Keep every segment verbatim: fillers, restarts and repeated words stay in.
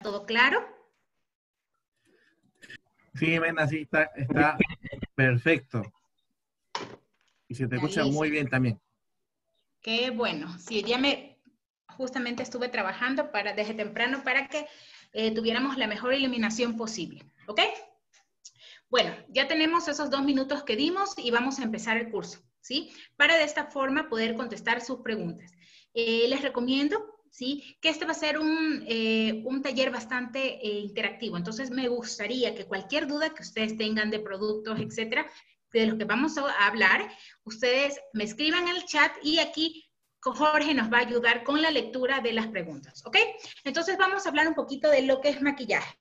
todo claro? Sí, Jimena, sí, está, está perfecto. Y se te Ya, escucha listo. muy bien también. Qué bueno. Sí, ya me, justamente estuve trabajando para, desde temprano para que eh, tuviéramos la mejor iluminación posible. ¿Ok? Bueno, ya tenemos esos dos minutos que dimos y vamos a empezar el curso, ¿sí? Para de esta forma poder contestar sus preguntas. Eh, les recomiendo, ¿sí? Que este va a ser un, eh, un taller bastante eh, interactivo. Entonces, me gustaría que cualquier duda que ustedes tengan de productos, etcétera, de los que vamos a hablar, ustedes me escriban en el chat y aquí Jorge nos va a ayudar con la lectura de las preguntas, ¿ok? Entonces, vamos a hablar un poquito de lo que es maquillaje.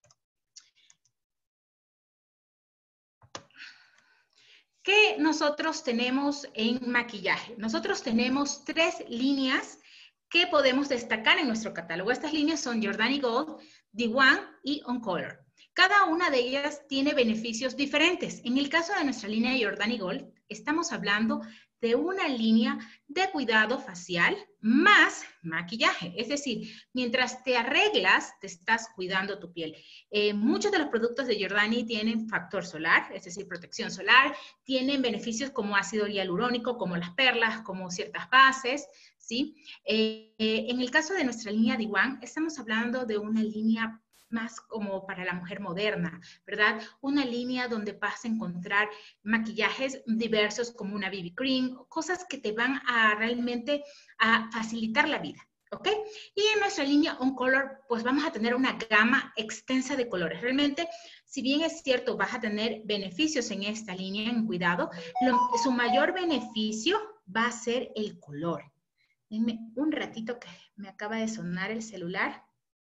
¿Qué nosotros tenemos en maquillaje? Nosotros tenemos tres líneas que podemos destacar en nuestro catálogo. Estas líneas son Jordani Gold, D uno y On Color. Cada una de ellas tiene beneficios diferentes. En el caso de nuestra línea Jordani Gold, estamos hablando de una línea de cuidado facial más maquillaje. Es decir, mientras te arreglas, te estás cuidando tu piel. Eh, muchos de los productos de Jordani tienen factor solar, es decir, protección solar, tienen beneficios como ácido hialurónico, como las perlas, como ciertas bases, ¿sí? Eh, eh, en el caso de nuestra línea D uno, estamos hablando de una línea más como para la mujer moderna, ¿verdad? Una línea donde vas a encontrar maquillajes diversos como una B B cream, cosas que te van a realmente a facilitar la vida, ¿ok? Y en nuestra línea On Color, pues vamos a tener una gama extensa de colores. Realmente, si bien es cierto, vas a tener beneficios en esta línea en cuidado, lo, su mayor beneficio va a ser el color. Denme un ratito que me acaba de sonar el celular.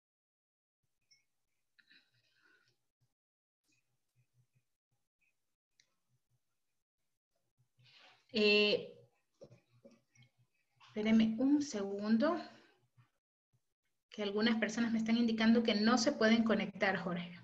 Eh, espérenme un segundo, que algunas personas me están indicando que no se pueden conectar, Jorge.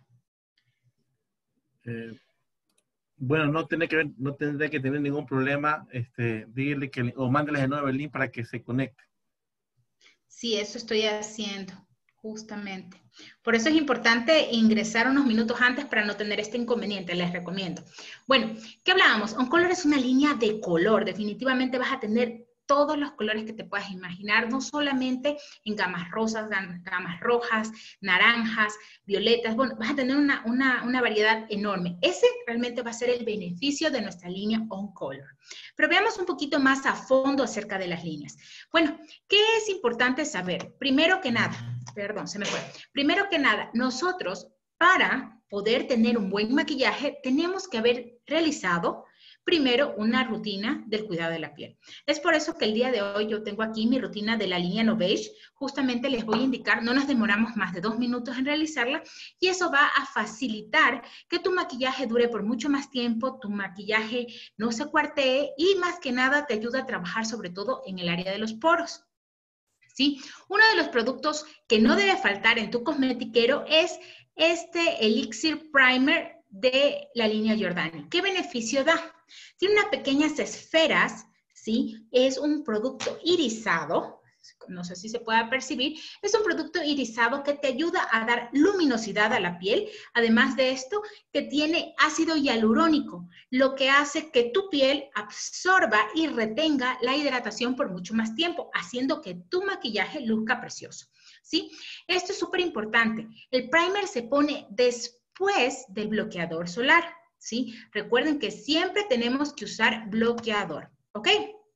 Eh, bueno, no tendré que ver, no tendré que tener ningún problema. Este, dígale que, o mándeles de nuevo el link para que se conecte. Sí, eso estoy haciendo, justamente. Por eso es importante ingresar unos minutos antes para no tener este inconveniente, les recomiendo. Bueno, ¿qué hablábamos? On Color es una línea de color. Definitivamente vas a tener todos los colores que te puedas imaginar, no solamente en gamas rosas, gamas rojas, naranjas, violetas. Bueno, vas a tener una, una, una variedad enorme. Ese realmente va a ser el beneficio de nuestra línea On Color. Pero veamos un poquito más a fondo acerca de las líneas. Bueno, ¿qué es importante saber? Primero que nada, perdón, se me fue. Primero que nada, nosotros para poder tener un buen maquillaje tenemos que haber realizado primero una rutina del cuidado de la piel. Es por eso que el día de hoy yo tengo aquí mi rutina de la línea No Beige. Justamente les voy a indicar, no nos demoramos más de dos minutos en realizarla y eso va a facilitar que tu maquillaje dure por mucho más tiempo, tu maquillaje no se cuartee y más que nada te ayuda a trabajar sobre todo en el área de los poros. ¿Sí? Uno de los productos que no debe faltar en tu cosmetiquero es este Elixir Primer de la línea Jordani. ¿Qué beneficio da? Tiene unas pequeñas esferas, ¿sí? Es un producto irisado, no sé si se pueda percibir, es un producto irisado que te ayuda a dar luminosidad a la piel, además de esto, que tiene ácido hialurónico, lo que hace que tu piel absorba y retenga la hidratación por mucho más tiempo, haciendo que tu maquillaje luzca precioso, ¿sí? Esto es súper importante. El primer se pone después del bloqueador solar, ¿sí? Recuerden que siempre tenemos que usar bloqueador, ¿ok?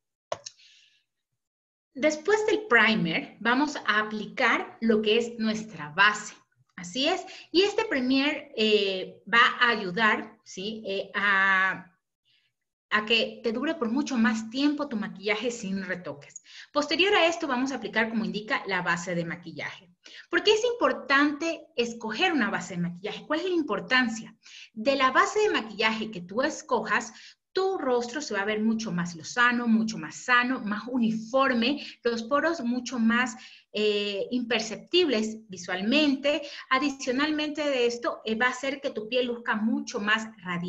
Después del primer, vamos a aplicar lo que es nuestra base. Así es. Y este primer eh, va a ayudar, ¿sí? Eh, a, a que te dure por mucho más tiempo tu maquillaje sin retoques. Posterior a esto, vamos a aplicar, como indica, la base de maquillaje. ¿Por qué es importante escoger una base de maquillaje? ¿Cuál es la importancia? De la base de maquillaje que tú escojas, tu rostro se va a ver mucho más lozano, mucho más sano, más uniforme, los poros mucho más eh, imperceptibles visualmente. Adicionalmente de esto, eh, va a hacer que tu piel luzca mucho más radiante.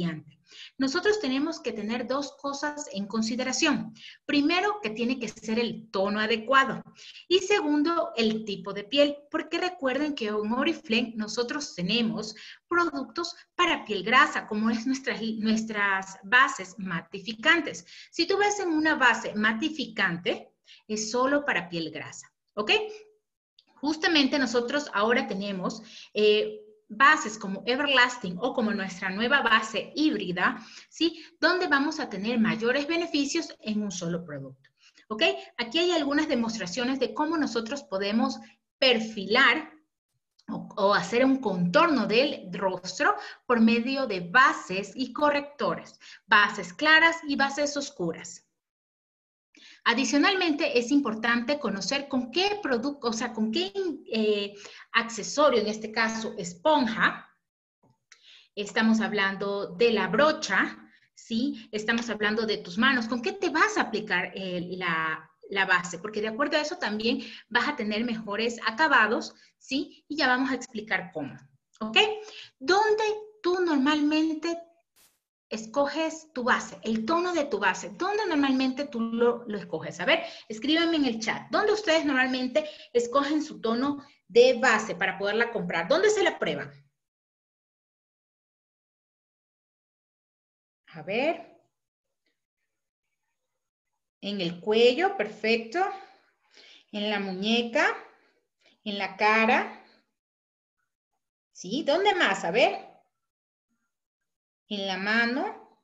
nosotros tenemos que tener dos cosas en consideración. Primero, que tiene que ser el tono adecuado. Y segundo, el tipo de piel, porque recuerden que en Oriflame nosotros tenemos productos para piel grasa, como es nuestras, nuestras bases matificantes. Si tú ves en una base matificante, es solo para piel grasa, ¿ok? Justamente nosotros ahora tenemos eh, bases como Everlasting o como nuestra nueva base híbrida, ¿sí? Donde vamos a tener mayores beneficios en un solo producto, ¿ok? Aquí hay algunas demostraciones de cómo nosotros podemos perfilar o, o hacer un contorno del rostro por medio de bases y correctores, bases claras y bases oscuras. Adicionalmente, es importante conocer con qué producto, o sea, con qué eh, accesorio, en este caso esponja, estamos hablando de la brocha, ¿sí? Estamos hablando de tus manos, ¿con qué te vas a aplicar eh, la, la base? Porque de acuerdo a eso también vas a tener mejores acabados, ¿sí? Y ya vamos a explicar cómo, ¿ok? ¿Dónde tú normalmente escoges tu base, el tono de tu base? ¿Dónde normalmente tú lo, lo escoges? A ver, escríbanme en el chat. ¿Dónde ustedes normalmente escogen su tono de base para poderla comprar? ¿Dónde se la prueban? A ver. En el cuello, perfecto. En la muñeca. En la cara. ¿Sí? ¿Dónde más? A ver. En la mano.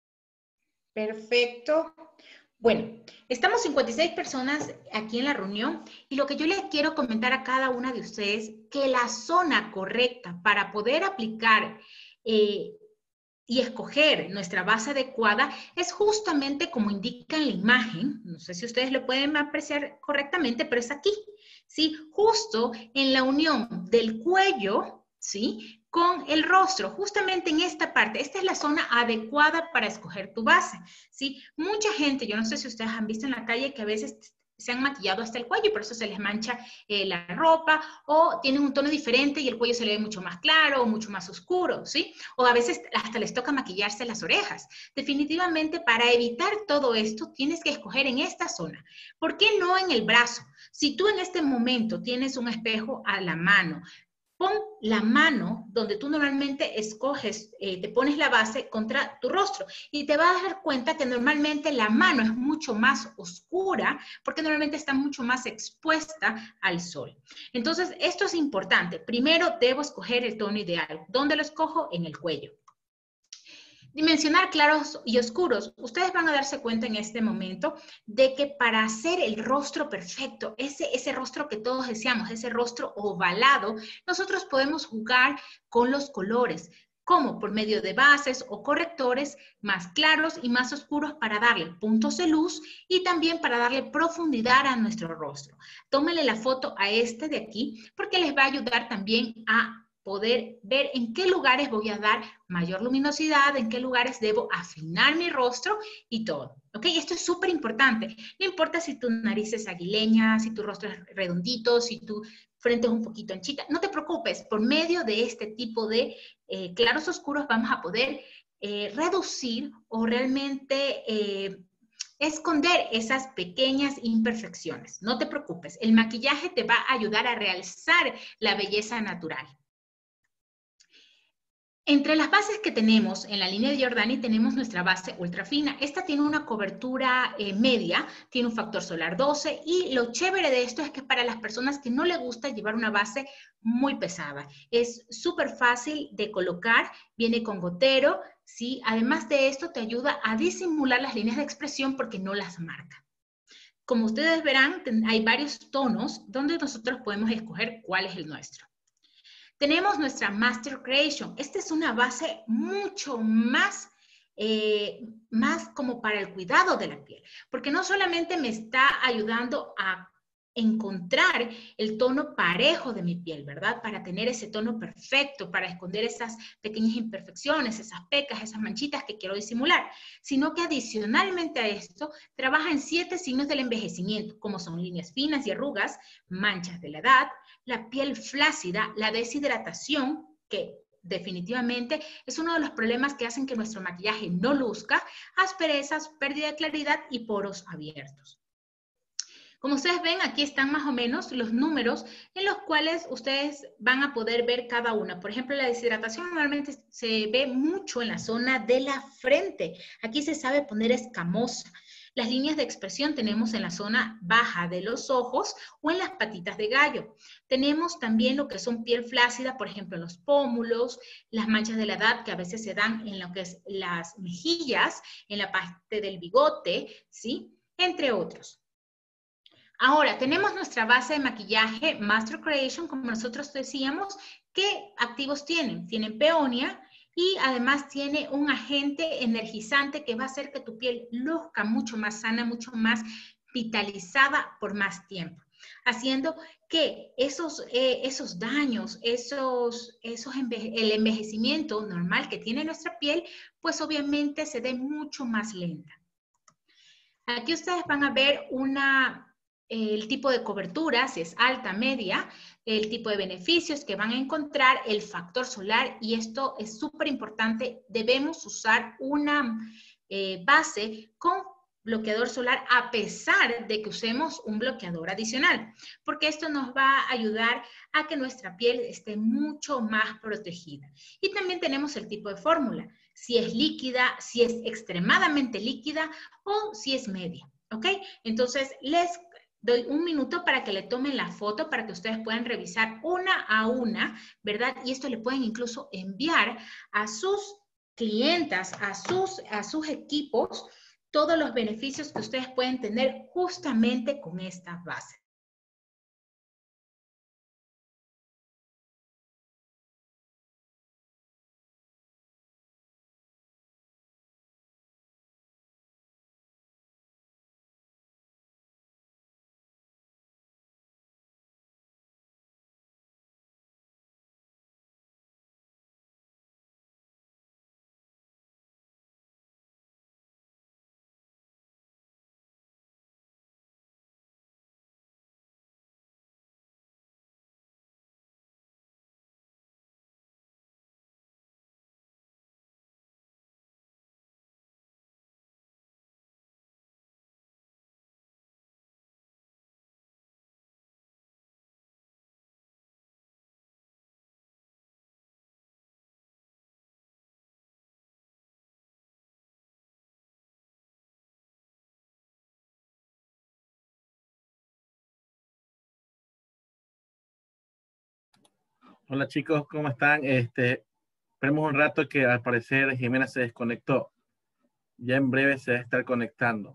Perfecto. Bueno, estamos cincuenta y seis personas aquí en la reunión y lo que yo les quiero comentar a cada una de ustedes, que la zona correcta para poder aplicar eh, y escoger nuestra base adecuada es justamente como indica en la imagen. No sé si ustedes lo pueden apreciar correctamente, pero es aquí, ¿sí? Justo en la unión del cuello, ¿sí? Con el rostro, justamente en esta parte. Esta es la zona adecuada para escoger tu base, ¿sí? Mucha gente, yo no sé si ustedes han visto en la calle que a veces se han maquillado hasta el cuello y por eso se les mancha eh, la ropa, o tienen un tono diferente y el cuello se le ve mucho más claro o mucho más oscuro, ¿sí? O a veces hasta les toca maquillarse las orejas. Definitivamente, para evitar todo esto, tienes que escoger en esta zona. ¿Por qué no en el brazo? Si tú en este momento tienes un espejo a la mano, pon la mano donde tú normalmente escoges, eh, te pones la base contra tu rostro y te vas a dar cuenta que normalmente la mano es mucho más oscura porque normalmente está mucho más expuesta al sol. Entonces, esto es importante. Primero debo escoger el tono ideal. ¿Dónde lo escojo? En el cuello. Dimensionar claros y oscuros. Ustedes van a darse cuenta en este momento de que para hacer el rostro perfecto, ese, ese rostro que todos deseamos, ese rostro ovalado, nosotros podemos jugar con los colores, como por medio de bases o correctores más claros y más oscuros para darle puntos de luz y también para darle profundidad a nuestro rostro. Tómenle la foto a este de aquí porque les va a ayudar también a poder ver en qué lugares voy a dar mayor luminosidad, en qué lugares debo afinar mi rostro y todo. ¿Ok? Esto es súper importante. No importa si tu nariz es aguileña, si tu rostro es redondito, si tu frente es un poquito anchita. No te preocupes, por medio de este tipo de eh, claros oscuros vamos a poder eh, reducir o realmente eh, esconder esas pequeñas imperfecciones. No te preocupes, el maquillaje te va a ayudar a realzar la belleza natural. Entre las bases que tenemos en la línea de Giordani tenemos nuestra base ultra fina. Esta tiene una cobertura eh, media, tiene un factor solar doce y lo chévere de esto es que para las personas que no les gusta llevar una base muy pesada. Es súper fácil de colocar, viene con gotero, ¿sí? Además de esto te ayuda a disimular las líneas de expresión porque no las marca. Como ustedes verán, hay varios tonos donde nosotros podemos escoger cuál es el nuestro. Tenemos nuestra Master Creation. Esta es una base mucho más, eh, más como para el cuidado de la piel, porque no solamente me está ayudando a encontrar el tono parejo de mi piel, ¿verdad? Para tener ese tono perfecto, para esconder esas pequeñas imperfecciones, esas pecas, esas manchitas que quiero disimular, sino que adicionalmente a esto, trabaja en siete signos del envejecimiento, como son líneas finas y arrugas, manchas de la edad, la piel flácida, la deshidratación, que definitivamente es uno de los problemas que hacen que nuestro maquillaje no luzca, asperezas, pérdida de claridad y poros abiertos. Como ustedes ven, aquí están más o menos los números en los cuales ustedes van a poder ver cada una. Por ejemplo, la deshidratación normalmente se ve mucho en la zona de la frente. Aquí se sabe poner escamosa. Las líneas de expresión tenemos en la zona baja de los ojos o en las patitas de gallo. Tenemos también lo que son piel flácida, por ejemplo, en los pómulos, las manchas de la edad que a veces se dan en lo que es las mejillas, en la parte del bigote, ¿sí? Entre otros. Ahora, tenemos nuestra base de maquillaje Master Creation, como nosotros decíamos. ¿Qué activos tienen? Tienen peonia y además tiene un agente energizante que va a hacer que tu piel luzca mucho más sana, mucho más vitalizada por más tiempo, haciendo que esos, eh, esos daños, esos, esos enveje el envejecimiento normal que tiene nuestra piel, pues obviamente se dé mucho más lenta. Aquí ustedes van a ver una el tipo de cobertura, si es alta, media, el tipo de beneficios que van a encontrar, el factor solar, y esto es súper importante, debemos usar una eh, base con bloqueador solar a pesar de que usemos un bloqueador adicional, porque esto nos va a ayudar a que nuestra piel esté mucho más protegida. Y también tenemos el tipo de fórmula, si es líquida, si es extremadamente líquida o si es media, ¿ok? Entonces, les doy un minuto para que le tomen la foto para que ustedes puedan revisar una a una, ¿verdad? Y esto le pueden incluso enviar a sus clientas, a sus, a sus equipos, todos los beneficios que ustedes pueden tener justamente con esta base. Hola chicos, ¿cómo están? Este, esperemos un rato que al parecer Jimena se desconectó. Ya en breve se va a estar conectando.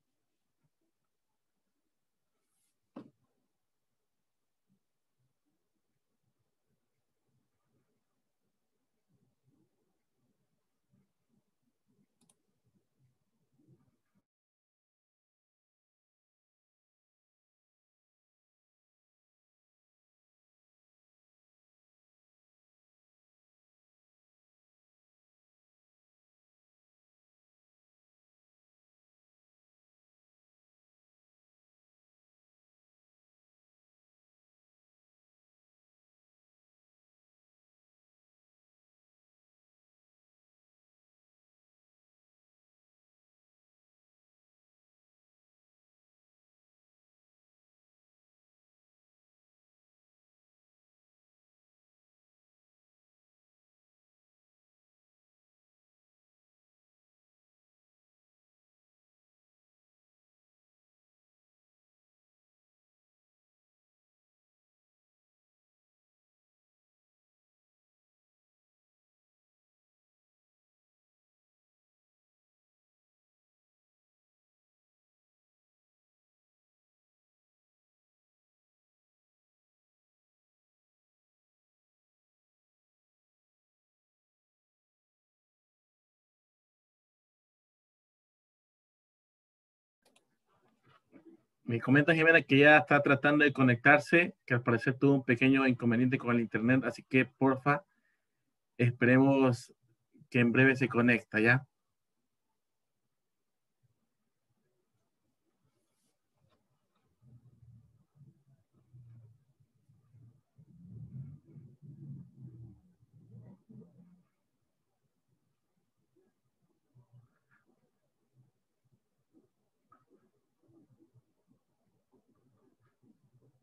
Me comenta Jimena que ya está tratando de conectarse, que al parecer tuvo un pequeño inconveniente con el internet, así que porfa, esperemos que en breve se conecta, ¿ya?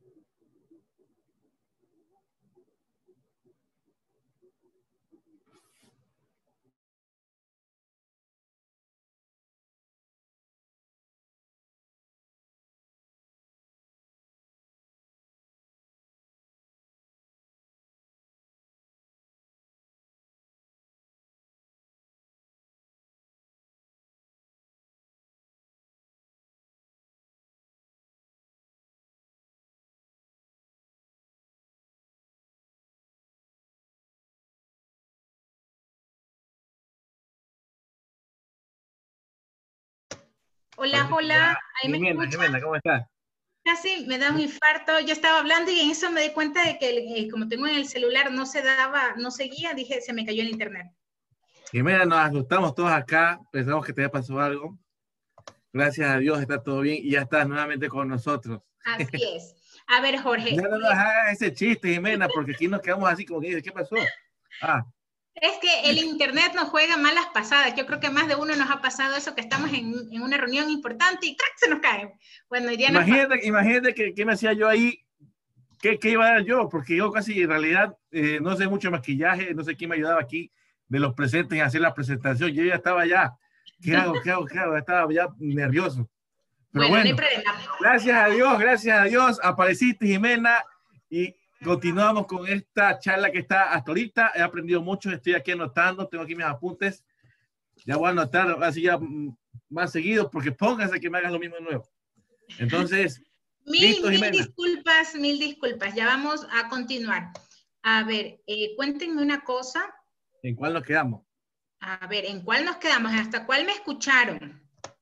Hola, hola, ahí me Jimena, escucha. Jimena, ¿cómo estás? Casi me da un infarto. Yo estaba hablando y en eso me di cuenta de que eh, como tengo en el celular no se daba, no seguía, dije, se me cayó el internet. Jimena, nos asustamos todos acá, pensamos que te había pasado algo. Gracias a Dios está todo bien y ya estás nuevamente con nosotros. Así es. A ver, Jorge. Ya no nos hagas ese chiste, Jimena, porque aquí nos quedamos así como que, ¿qué pasó? Ah. Es que el internet nos juega malas pasadas. Yo creo que más de uno nos ha pasado eso, que estamos en, en una reunión importante y ¡trac! Se nos cae. Bueno, ya imagínate, nos... imagínate que, que me hacía yo ahí, ¿qué, qué iba a dar yo? Porque yo casi en realidad eh, no sé mucho maquillaje, no sé quién me ayudaba aquí de los presentes en hacer la presentación. Yo ya estaba ya, ¿qué hago? ¿Qué hago? ¿Qué hago? Estaba ya nervioso. Pero bueno, bueno, no hay problema. Gracias a Dios, gracias a Dios, apareciste, Jimena, y continuamos con esta charla que está hasta ahorita. He aprendido mucho, estoy aquí anotando, tengo aquí mis apuntes. Ya voy a anotar así ya más seguido, porque pónganse que me hagan lo mismo de nuevo. Entonces, mil, listo, mil Jimena. disculpas, mil disculpas. Ya vamos a continuar. A ver, eh, cuéntenme una cosa. ¿En cuál nos quedamos? A ver, ¿en cuál nos quedamos? ¿Hasta cuál me escucharon?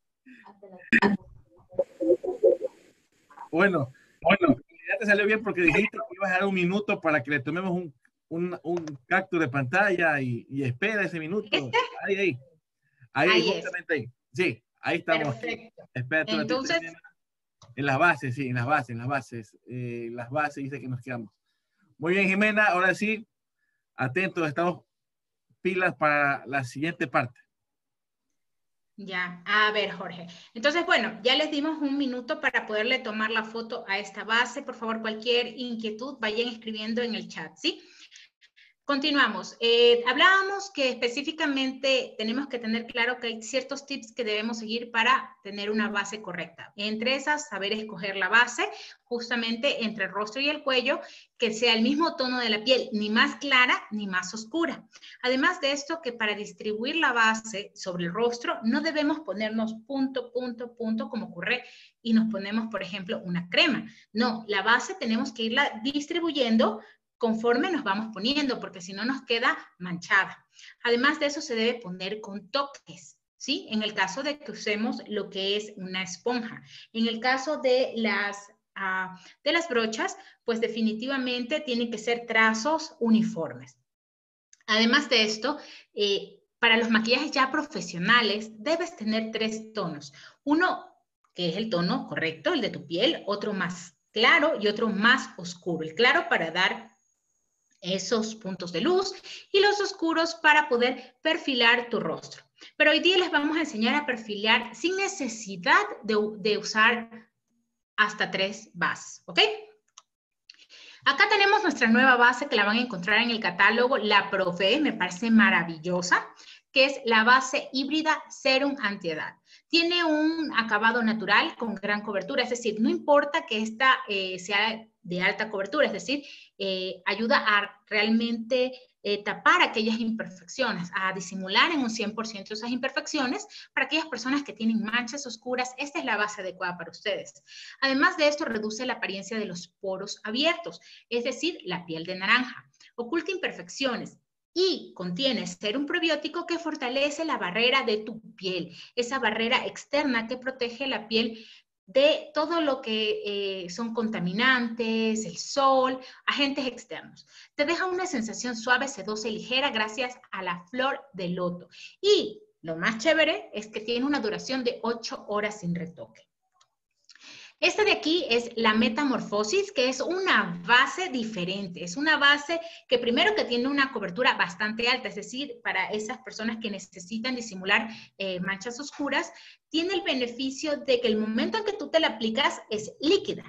Bueno, bueno, ya te salió bien porque dijiste que ibas a dar un minuto para que le tomemos un, un, un capture de pantalla y, y espera ese minuto. ¿Este? Ahí, ahí. Ahí, ahí justamente es. Ahí. Sí, ahí estamos. Perfecto. Espérate, entonces, en las bases, sí, en las bases, en las bases. Eh, las bases dice que nos quedamos. Muy bien, Jimena, ahora sí, atentos, estamos pilas para la siguiente parte. Ya, a ver, Jorge. Entonces, bueno, ya les dimos un minuto para poderle tomar la foto a esta base. Por favor, cualquier inquietud, vayan escribiendo en el chat, ¿sí? Continuamos. Eh, hablábamos que específicamente tenemos que tener claro que hay ciertos tips que debemos seguir para tener una base correcta. Entre esas, saber escoger la base justamente entre el rostro y el cuello, que sea el mismo tono de la piel, ni más clara ni más oscura. Además de esto, que para distribuir la base sobre el rostro no debemos ponernos punto, punto, punto, como ocurre y nos ponemos, por ejemplo, una crema. No, la base tenemos que irla distribuyendo conforme nos vamos poniendo, porque si no nos queda manchada. Además de eso, se debe poner con toques, ¿sí? En el caso de que usemos lo que es una esponja. En el caso de las, uh, de las brochas, pues definitivamente tienen que ser trazos uniformes. Además de esto, eh, para los maquillajes ya profesionales, debes tener tres tonos. Uno, que es el tono correcto, el de tu piel, otro más claro y otro más oscuro. El claro para dar esos puntos de luz y los oscuros para poder perfilar tu rostro. Pero hoy día les vamos a enseñar a perfilar sin necesidad de, de usar hasta tres bases, ¿ok? Acá tenemos nuestra nueva base que la van a encontrar en el catálogo, la Profe, me parece maravillosa, que es la base híbrida Serum Antiedad. Tiene un acabado natural con gran cobertura, es decir, no importa que esta eh, sea de alta cobertura, es decir, eh, ayuda a realmente eh, tapar aquellas imperfecciones, a disimular en un cien por ciento esas imperfecciones para aquellas personas que tienen manchas oscuras. Esta es la base adecuada para ustedes. Además de esto, reduce la apariencia de los poros abiertos, es decir, la piel de naranja. Oculta imperfecciones y contiene serum probiótico que fortalece la barrera de tu piel, esa barrera externa que protege la piel de todo lo que eh, son contaminantes, el sol, agentes externos. Te deja una sensación suave, sedosa y ligera gracias a la flor de loto. Y lo más chévere es que tiene una duración de ocho horas sin retoque. Este de aquí es la Metamorfosis, que es una base diferente. Es una base que primero que tiene una cobertura bastante alta, es decir, para esas personas que necesitan disimular eh, manchas oscuras, tiene el beneficio de que el momento en que tú te la aplicas es líquida.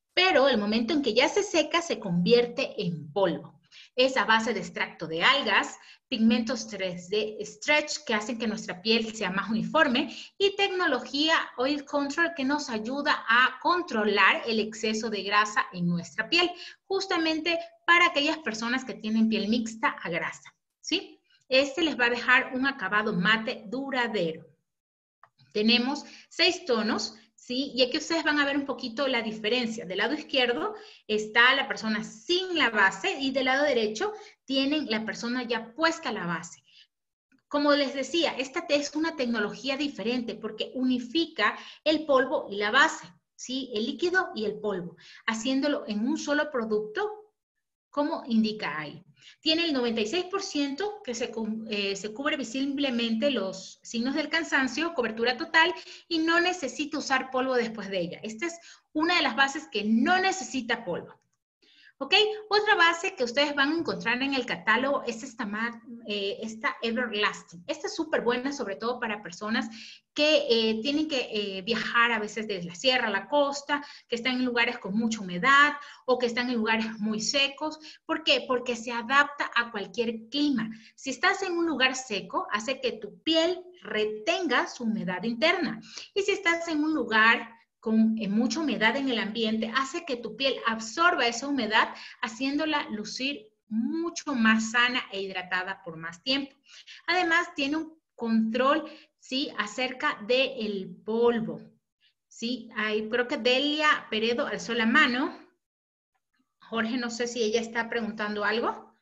pero el momento en que ya se seca se convierte en polvo. Es a base de extracto de algas, pigmentos tres D Stretch que hacen que nuestra piel sea más uniforme y tecnología Oil Control que nos ayuda a controlar el exceso de grasa en nuestra piel, justamente para aquellas personas que tienen piel mixta a grasa, ¿sí? Este les va a dejar un acabado mate duradero. Tenemos seis tonos, ¿sí? Y aquí ustedes van a ver un poquito la diferencia. Del lado izquierdo está la persona sin la base y del lado derecho tienen la persona ya puesta la base. Como les decía, esta es una tecnología diferente porque unifica el polvo y la base, ¿sí? El líquido y el polvo, haciéndolo en un solo producto, como indica ahí. Tiene el noventa y seis por ciento que se, eh, se cubre visiblemente los signos del cansancio, cobertura total, y no necesita usar polvo después de ella. Esta es una de las bases que no necesita polvo. ¿Ok? Otra base que ustedes van a encontrar en el catálogo es esta, eh, esta Everlasting. Esta es súper buena, sobre todo para personas que eh, tienen que eh, viajar a veces desde la sierra a la costa, que están en lugares con mucha humedad o que están en lugares muy secos. ¿Por qué? Porque se adapta a cualquier clima. Si estás en un lugar seco, hace que tu piel retenga su humedad interna. Y si estás en un lugar con eh, mucha humedad en el ambiente, hace que tu piel absorba esa humedad, haciéndola lucir mucho más sana e hidratada por más tiempo. Además, tiene un control, ¿sí?, acerca del polvo. ¿Sí? Ahí creo que Delia Peredo alzó la mano. Jorge, no sé si ella está preguntando algo.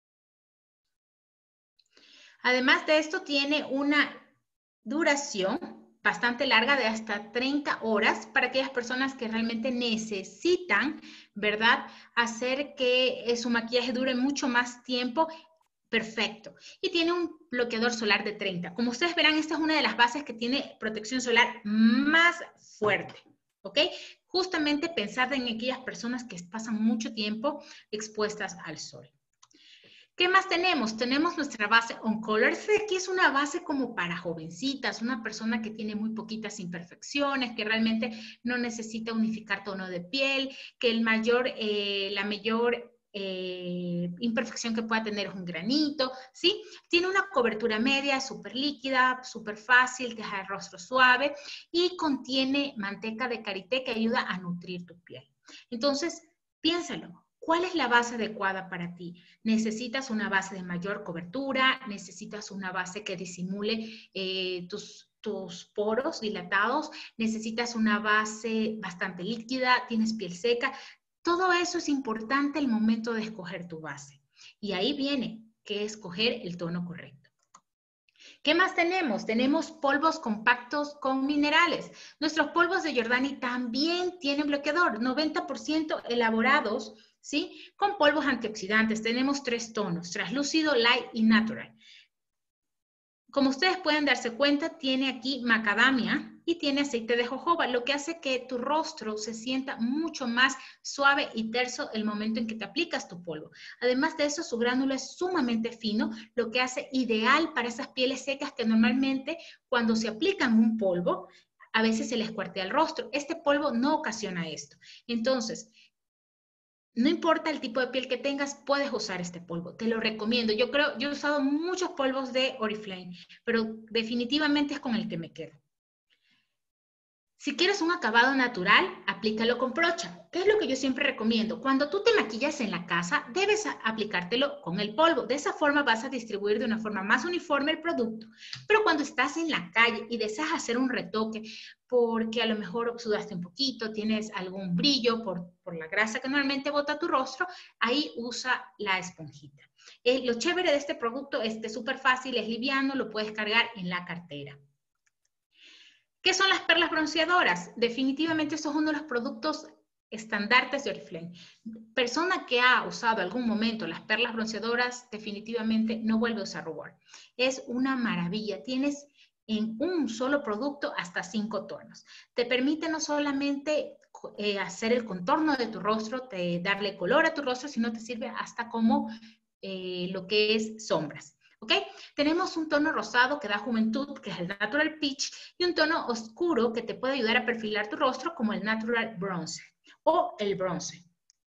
Además de esto, tiene una duración bastante larga de hasta treinta horas para aquellas personas que realmente necesitan, ¿verdad?, hacer que su maquillaje dure mucho más tiempo. Perfecto. Y tiene un bloqueador solar de treinta. Como ustedes verán, esta es una de las bases que tiene protección solar más fuerte, ¿ok? Justamente pensar en aquellas personas que pasan mucho tiempo expuestas al sol. ¿Qué más tenemos? Tenemos nuestra base On Color. Este aquí es una base como para jovencitas, una persona que tiene muy poquitas imperfecciones, que realmente no necesita unificar tono de piel, que el mayor, eh, la mayor eh, imperfección que pueda tener es un granito, ¿sí? Tiene una cobertura media, súper líquida, súper fácil, deja el rostro suave y contiene manteca de karité que ayuda a nutrir tu piel. Entonces, piénsalo. ¿Cuál es la base adecuada para ti? ¿Necesitas una base de mayor cobertura? ¿Necesitas una base que disimule eh, tus, tus poros dilatados? ¿Necesitas una base bastante líquida? ¿Tienes piel seca? Todo eso es importante al momento de escoger tu base. Y ahí viene que escoger el tono correcto. ¿Qué más tenemos? Tenemos polvos compactos con minerales. Nuestros polvos de Giordani también tienen bloqueador, noventa por ciento elaborados, ¿sí?, con polvos antioxidantes. Tenemos tres tonos, translúcido, light y natural. Como ustedes pueden darse cuenta, tiene aquí macadamia y tiene aceite de jojoba, lo que hace que tu rostro se sienta mucho más suave y terso el momento en que te aplicas tu polvo. Además de eso, su gránulo es sumamente fino, lo que hace ideal para esas pieles secas que normalmente cuando se aplican un polvo, a veces se les cuartea el rostro. Este polvo no ocasiona esto. Entonces, no importa el tipo de piel que tengas, puedes usar este polvo. Te lo recomiendo. Yo creo, yo he usado muchos polvos de Oriflame, pero definitivamente es con el que me quedo. Si quieres un acabado natural, aplícalo con brocha. ¿Qué es lo que yo siempre recomiendo? Cuando tú te maquillas en la casa, debes aplicártelo con el polvo. De esa forma vas a distribuir de una forma más uniforme el producto. Pero cuando estás en la calle y deseas hacer un retoque, porque a lo mejor sudaste un poquito, tienes algún brillo por, por la grasa que normalmente bota tu rostro, ahí usa la esponjita. Eh, lo chévere de este producto es que es súper fácil, es liviano, lo puedes cargar en la cartera. ¿Qué son las perlas bronceadoras? Definitivamente esto es uno de los productos estandartes de Oriflame. Persona que ha usado algún momento las perlas bronceadoras definitivamente no vuelve a usar rubor. Es una maravilla. Tienes en un solo producto hasta cinco tonos. Te permite no solamente eh, hacer el contorno de tu rostro, te, darle color a tu rostro, sino te sirve hasta como eh, lo que es sombras. ¿Ok? Tenemos un tono rosado que da juventud, que es el Natural Peach, y un tono oscuro que te puede ayudar a perfilar tu rostro, como el Natural Bronzer. o el bronce.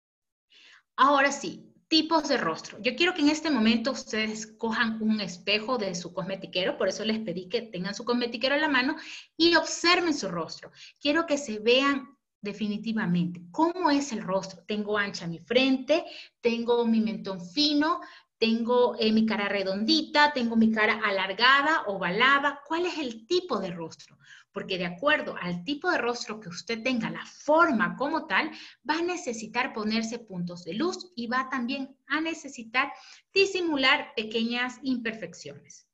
Ahora sí, tipos de rostro. Yo quiero que en este momento ustedes cojan un espejo de su cosmetiquero, por eso les pedí que tengan su cosmetiquero en la mano y observen su rostro. Quiero que se vean definitivamente cómo es el rostro. Tengo ancha mi frente, tengo mi mentón fino, tengo eh, mi cara redondita, tengo mi cara alargada, ovalada. ¿Cuál es el tipo de rostro? Porque de acuerdo al tipo de rostro que usted tenga, la forma como tal, va a necesitar ponerse puntos de luz y va también a necesitar disimular pequeñas imperfecciones.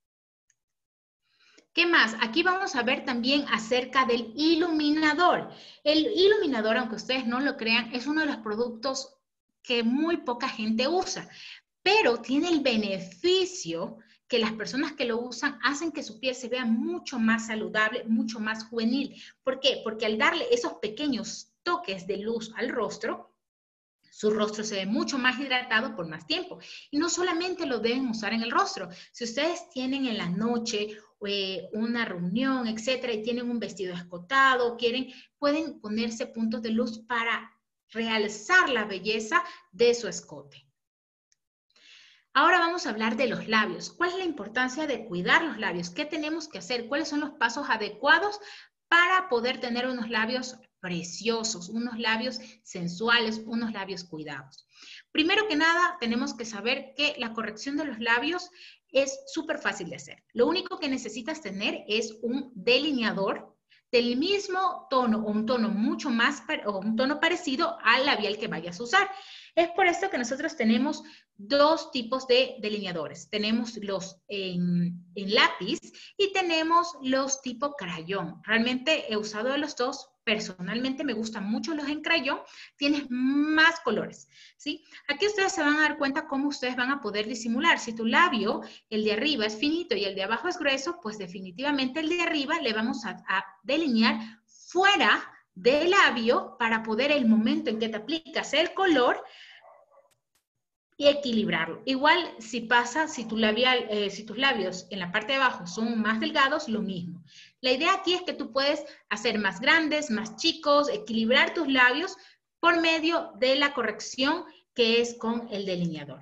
¿Qué más? Aquí vamos a ver también acerca del iluminador. El iluminador, aunque ustedes no lo crean, es uno de los productos que muy poca gente usa, pero tiene el beneficio que las personas que lo usan hacen que su piel se vea mucho más saludable, mucho más juvenil. ¿Por qué? Porque al darle esos pequeños toques de luz al rostro, su rostro se ve mucho más hidratado por más tiempo. Y no solamente lo deben usar en el rostro. Si ustedes tienen en la noche eh, una reunión, etcétera, y tienen un vestido escotado, quieren, pueden ponerse puntos de luz para realzar la belleza de su escote. Ahora vamos a hablar de los labios. ¿Cuál es la importancia de cuidar los labios? ¿Qué tenemos que hacer? ¿Cuáles son los pasos adecuados para poder tener unos labios preciosos, unos labios sensuales, unos labios cuidados? Primero que nada, tenemos que saber que la corrección de los labios es súper fácil de hacer. Lo único que necesitas tener es un delineador del mismo tono o un tono mucho más, o un tono parecido al labial que vayas a usar. Es por esto que nosotros tenemos dos tipos de delineadores. Tenemos los en, en lápiz y tenemos los tipo crayón. Realmente he usado de los dos. Personalmente me gustan mucho los en crayón. Tienes más colores, ¿sí? Aquí ustedes se van a dar cuenta cómo ustedes van a poder disimular. Si tu labio, el de arriba es finito y el de abajo es grueso, pues definitivamente el de arriba le vamos a, a delinear fuera del labio para poder el momento en que te aplicas el color y equilibrarlo. Igual si pasa, si, tu labial, eh, si tus labios en la parte de abajo son más delgados, lo mismo. La idea aquí es que tú puedes hacer más grandes, más chicos, equilibrar tus labios por medio de la corrección que es con el delineador.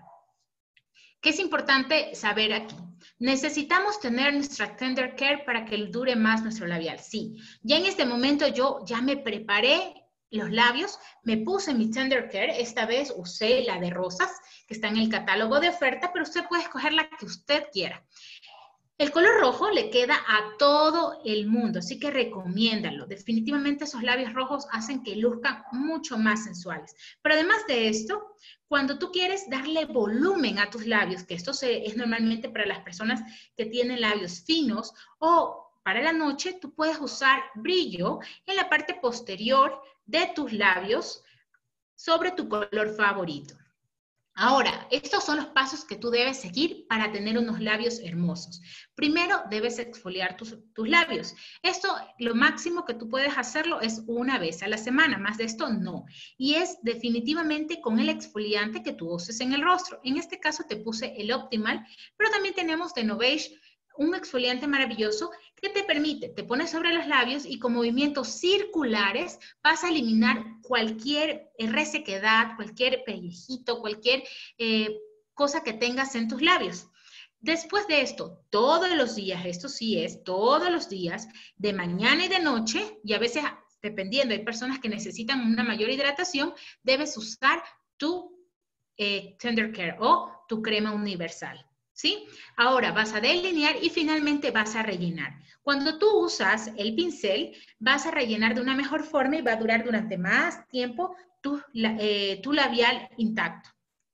¿Qué es importante saber aquí? Necesitamos tener nuestra Tender Care para que dure más nuestro labial. Sí, ya en este momento yo ya me preparé los labios, me puse mi Tender Care, esta vez usé la de rosas, que está en el catálogo de oferta, pero usted puede escoger la que usted quiera. El color rojo le queda a todo el mundo, así que recomiéndalo. Definitivamente esos labios rojos hacen que luzcan mucho más sensuales. Pero además de esto, cuando tú quieres darle volumen a tus labios, que esto se, es normalmente para las personas que tienen labios finos, o para la noche, tú puedes usar brillo en la parte posterior de tus labios sobre tu color favorito. Ahora, estos son los pasos que tú debes seguir para tener unos labios hermosos. Primero, debes exfoliar tus, tus labios. Esto, lo máximo que tú puedes hacerlo es una vez a la semana, más de esto no. Y es definitivamente con el exfoliante que tú uses en el rostro. En este caso te puse el Optimal, pero también tenemos de Novage, un exfoliante maravilloso que te permite, te pones sobre los labios y con movimientos circulares vas a eliminar cualquier resequedad, cualquier pellejito, cualquier eh, cosa que tengas en tus labios. Después de esto, todos los días, esto sí es, todos los días, de mañana y de noche, y a veces, dependiendo, hay personas que necesitan una mayor hidratación, debes usar tu eh, Tender Care o tu crema universal. ¿Sí? Ahora vas a delinear y finalmente vas a rellenar. Cuando tú usas el pincel, vas a rellenar de una mejor forma y va a durar durante más tiempo tu, eh, tu labial intacto.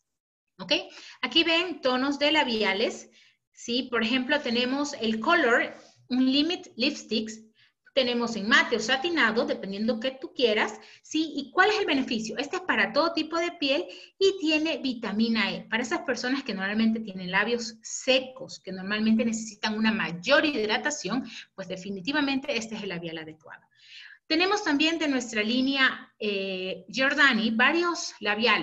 ¿Ok? Aquí ven tonos de labiales. ¿Sí? Por ejemplo, tenemos el Color, un Limit Lipsticks. Tenemos en mate o satinado, dependiendo que tú quieras, ¿sí? ¿Y cuál es el beneficio? Este es para todo tipo de piel y tiene vitamina E. Para esas personas que normalmente tienen labios secos, que normalmente necesitan una mayor hidratación, pues definitivamente este es el labial adecuado. Tenemos también de nuestra línea eh, Giordani varios labiales.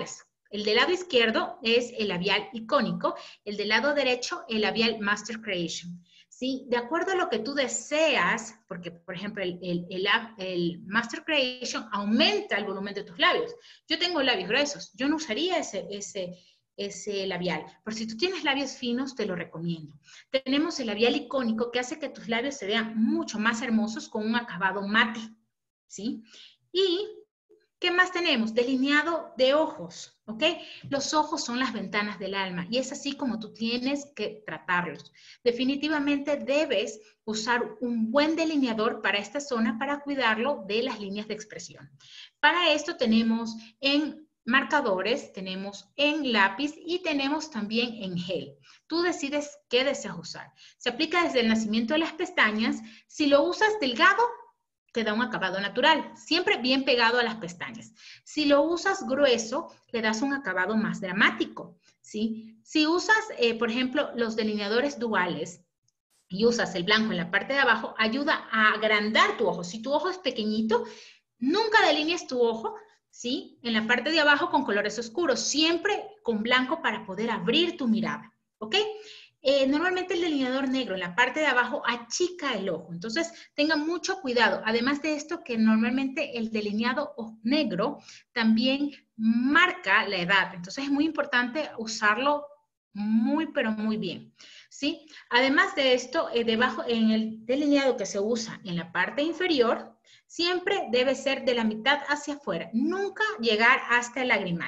El del lado izquierdo es el labial icónico, el del lado derecho el labial Master Creation. ¿Sí? De acuerdo a lo que tú deseas, porque por ejemplo el, el, el, el Master Creation aumenta el volumen de tus labios. Yo tengo labios gruesos, yo no usaría ese, ese, ese labial, pero si tú tienes labios finos te lo recomiendo. Tenemos el labial icónico que hace que tus labios se vean mucho más hermosos con un acabado mate, ¿sí? Y ¿qué más tenemos? Delineado de ojos, ¿ok? Los ojos son las ventanas del alma y es así como tú tienes que tratarlos. Definitivamente debes usar un buen delineador para esta zona para cuidarlo de las líneas de expresión. Para esto tenemos en marcadores, tenemos en lápiz y tenemos también en gel. Tú decides qué deseas usar. Se aplica desde el nacimiento de las pestañas. Si lo usas delgado, te da un acabado natural, siempre bien pegado a las pestañas. Si lo usas grueso, le das un acabado más dramático, ¿sí? Si usas, eh, por ejemplo, los delineadores duales y usas el blanco en la parte de abajo, ayuda a agrandar tu ojo. Si tu ojo es pequeñito, nunca delinees tu ojo, ¿sí? En la parte de abajo con colores oscuros, siempre con blanco para poder abrir tu mirada, ¿ok? Eh, normalmente el delineador negro en la parte de abajo achica el ojo, entonces tengan mucho cuidado. Además de esto, que normalmente el delineado negro también marca la edad, entonces es muy importante usarlo muy, pero muy bien, ¿sí? Además de esto, eh, debajo en el delineado que se usa en la parte inferior, siempre debe ser de la mitad hacia afuera, nunca llegar hasta el lagrimal.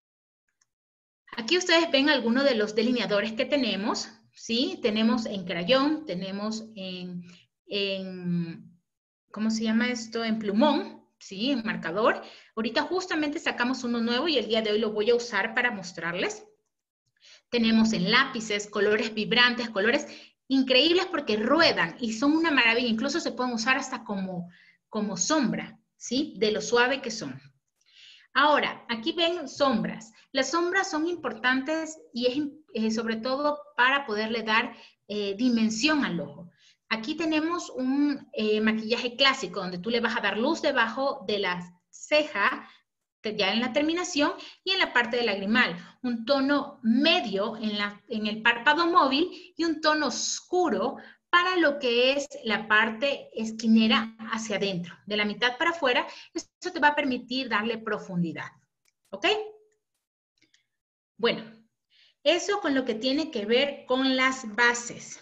Aquí ustedes ven algunos de los delineadores que tenemos. ¿Sí? Tenemos en crayón, tenemos en, en, ¿cómo se llama esto? En plumón, ¿sí? En marcador. Ahorita justamente sacamos uno nuevo y el día de hoy lo voy a usar para mostrarles. Tenemos en lápices, colores vibrantes, colores increíbles porque ruedan y son una maravilla. Incluso se pueden usar hasta como, como sombra, ¿sí? De lo suave que son. Ahora, aquí ven sombras. Las sombras son importantes y es eh, sobre todo para poderle dar eh, dimensión al ojo. Aquí tenemos un eh, maquillaje clásico donde tú le vas a dar luz debajo de la ceja, ya en la terminación, y en la parte del lagrimal. Un tono medio en, la, en el párpado móvil y un tono oscuro para lo que es la parte esquinera hacia adentro, de la mitad para afuera. Eso te va a permitir darle profundidad, ¿ok? Bueno, eso con lo que tiene que ver con las bases.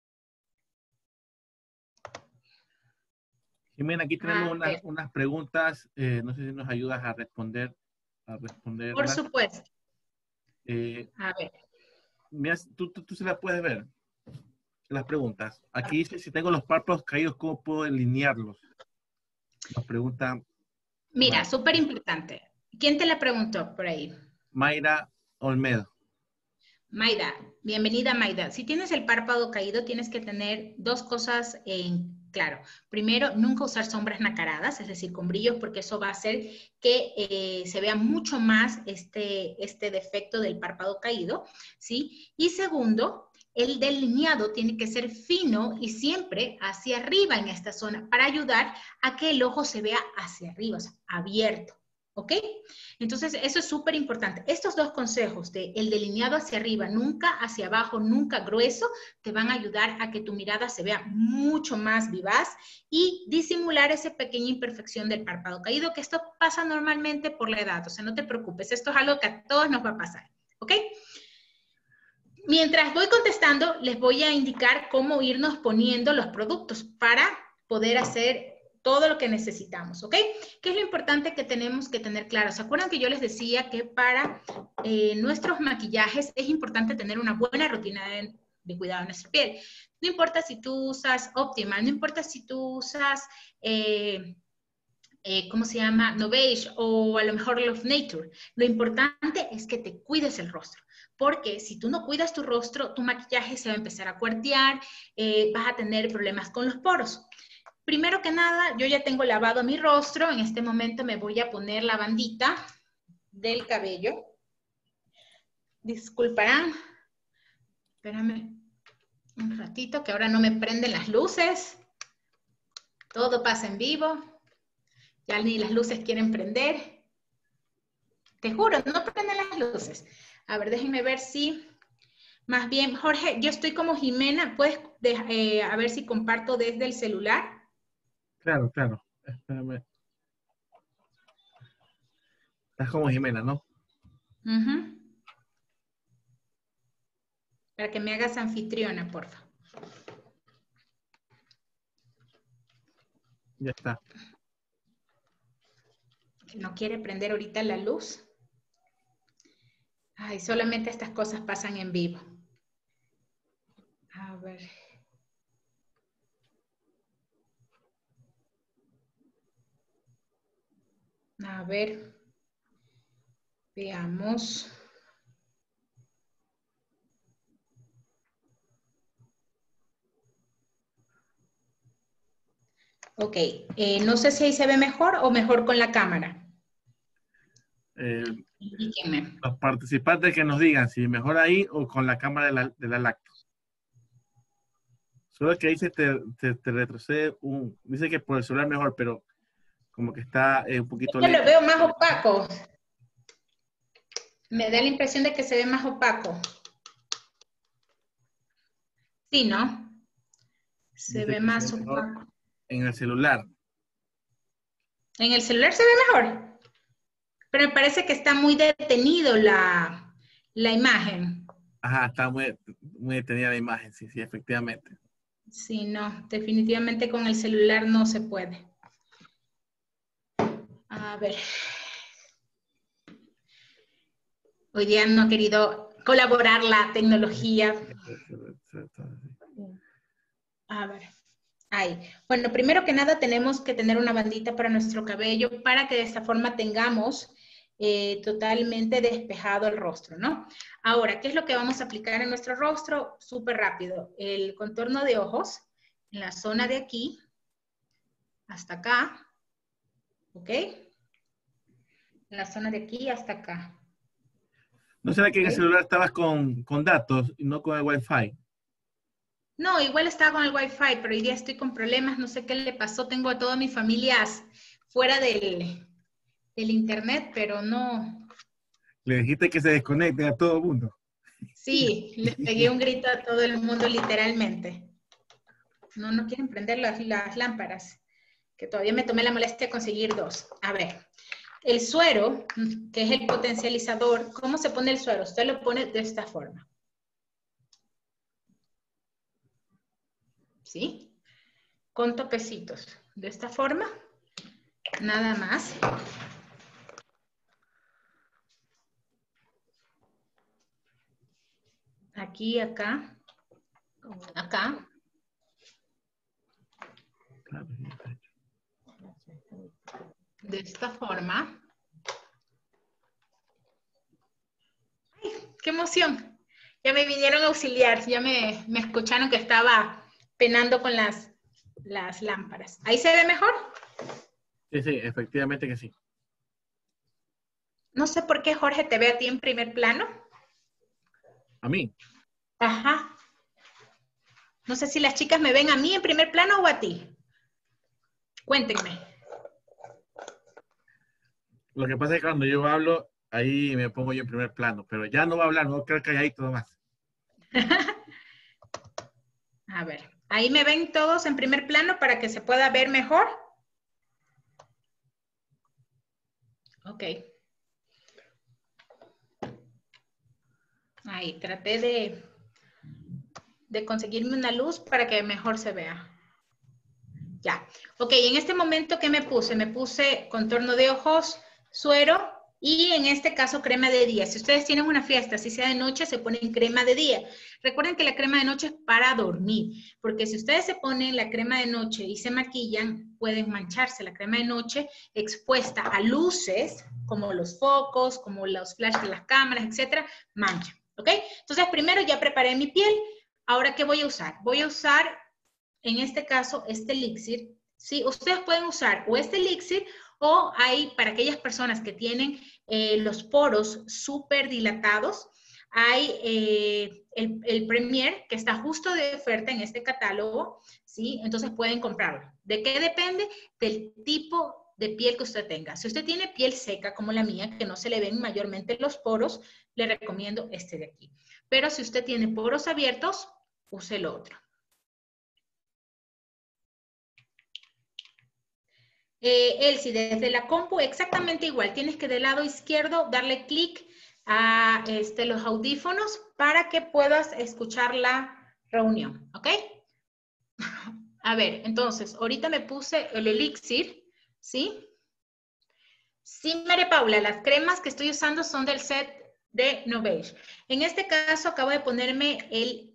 Jimena, aquí tenemos unas, unas preguntas, eh, no sé si nos ayudas a responder, a responderlas. Por supuesto. Eh, a ver. Mira, tú, tú, tú se las puedes ver. Las preguntas. Aquí dice, si tengo los párpados caídos, ¿cómo puedo delinearlos? Nos pregunta. Mira, súper importante. ¿Quién te la preguntó por ahí? Mayra Olmedo. Mayra, bienvenida Mayra. Si tienes el párpado caído, tienes que tener dos cosas en claro. Primero, nunca usar sombras nacaradas, es decir, con brillos, porque eso va a hacer que eh, se vea mucho más este, este defecto del párpado caído, ¿sí? Y segundo, el delineado tiene que ser fino y siempre hacia arriba en esta zona para ayudar a que el ojo se vea hacia arriba, o sea, abierto. ¿Ok? Entonces, eso es súper importante. Estos dos consejos de el delineado hacia arriba, nunca hacia abajo, nunca grueso, te van a ayudar a que tu mirada se vea mucho más vivaz y disimular esa pequeña imperfección del párpado caído, que esto pasa normalmente por la edad. O sea, no te preocupes, esto es algo que a todos nos va a pasar. ¿Ok? Mientras voy contestando, les voy a indicar cómo irnos poniendo los productos para poder hacer todo lo que necesitamos, ¿ok? ¿Qué es lo importante que tenemos que tener claro? ¿Se acuerdan que yo les decía que para eh, nuestros maquillajes es importante tener una buena rutina de, de cuidado de nuestra piel? No importa si tú usas Optimal, no importa si tú usas, eh, eh, ¿cómo se llama? Novage o a lo mejor Love Nature. Lo importante es que te cuides el rostro. Porque si tú no cuidas tu rostro, tu maquillaje se va a empezar a cuartear, eh, vas a tener problemas con los poros. Primero que nada, yo ya tengo lavado mi rostro. En este momento me voy a poner la bandita del cabello. Disculparán. Espérame un ratito, que ahora no me prenden las luces. Todo pasa en vivo. Ya ni las luces quieren prender. Te juro, no prenden las luces. A ver, déjenme ver si... Más bien, Jorge, yo estoy como Jimena. ¿Puedes de, eh, a ver si comparto desde el celular? Claro, claro. Espérame. Estás como Jimena, ¿no? Uh-huh. Para que me hagas anfitriona, por favor. Ya está. Que no quiere prender ahorita la luz. Ay, solamente estas cosas pasan en vivo. A ver. A ver. Veamos. Ok. Eh, no sé si ahí se ve mejor o mejor con la cámara. Eh, Indíquenme. los participantes que nos digan si mejor ahí o con la cámara de la, de la lacto. Solo que ahí se te, te, te retrocede un... Dice que por el celular mejor, pero como que está eh, un poquito Yo lo lento. veo más opaco. Me da la impresión de que se ve más opaco. Sí, ¿no? Se Dice ve que se más ve mejor opaco. en el celular. En el celular se ve mejor. Pero me parece que está muy detenido la, la imagen. Ajá, está muy, muy detenida la imagen, sí, sí, efectivamente. Sí, no, definitivamente con el celular no se puede. A ver. Hoy día no ha querido colaborar la tecnología. A ver. Ahí. Bueno, primero que nada tenemos que tener una bandita para nuestro cabello para que de esta forma tengamos eh, totalmente despejado el rostro, ¿no? Ahora, ¿qué es lo que vamos a aplicar en nuestro rostro? Súper rápido. El contorno de ojos en la zona de aquí hasta acá, ¿ok? En la zona de aquí hasta acá. ¿No será que en el ¿Okay? celular estabas con, con datos y no con el Wi-Fi? No, igual estaba con el Wi-Fi, pero hoy día estoy con problemas, no sé qué le pasó. Tengo a todas mis familias fuera del, del internet, pero no. Le dijiste que se desconecten a todo el mundo. Sí, les pegué un grito a todo el mundo literalmente. No, no quieren prender las, las lámparas, que todavía me tomé la molestia de conseguir dos. A ver, el suero, que es el potencializador, ¿cómo se pone el suero? Usted lo pone de esta forma. ¿Sí? Con topecitos. De esta forma. Nada más. Aquí, acá. Acá. De esta forma. ¡Ay, qué emoción! Ya me vinieron a auxiliar, ya me, me escucharon que estaba penando con las, las lámparas. ¿Ahí se ve mejor? Sí, sí, efectivamente que sí. No sé por qué Jorge te ve a ti en primer plano. ¿A mí? Ajá. No sé si las chicas me ven a mí en primer plano o a ti. Cuéntenme. Lo que pasa es que cuando yo hablo, ahí me pongo yo en primer plano, pero ya no va a hablar, no voy a quedar calladito nomás. A ver, ahí me ven todos en primer plano para que se pueda ver mejor. Ok. Ahí, traté de, de conseguirme una luz para que mejor se vea. Ya. Ok, en este momento, ¿qué me puse? Me puse contorno de ojos, suero y en este caso crema de día. Si ustedes tienen una fiesta, si sea de noche, se ponen crema de día. Recuerden que la crema de noche es para dormir, porque si ustedes se ponen la crema de noche y se maquillan, pueden mancharse. La crema de noche expuesta a luces, como los focos, como los flashes de las cámaras, etcétera, mancha. ¿Ok? Entonces, primero ya preparé mi piel. Ahora, ¿qué voy a usar? Voy a usar, en este caso, este elixir. Sí, ustedes pueden usar o este elixir o hay para aquellas personas que tienen eh, los poros súper dilatados, hay eh, el, el Premier que está justo de oferta en este catálogo, ¿sí? Entonces pueden comprarlo. ¿De qué depende? Del tipo de piel que usted tenga. Si usted tiene piel seca como la mía, que no se le ven mayormente los poros, le recomiendo este de aquí. Pero si usted tiene poros abiertos, use el otro. Eh, Elsie, desde la compu exactamente igual. Tienes que del lado izquierdo darle clic a este, los audífonos para que puedas escuchar la reunión, ¿ok? A ver, entonces, ahorita me puse el elixir, ¿sí? Sí, María Paula, las cremas que estoy usando son del set de Novage. En este caso acabo de ponerme el,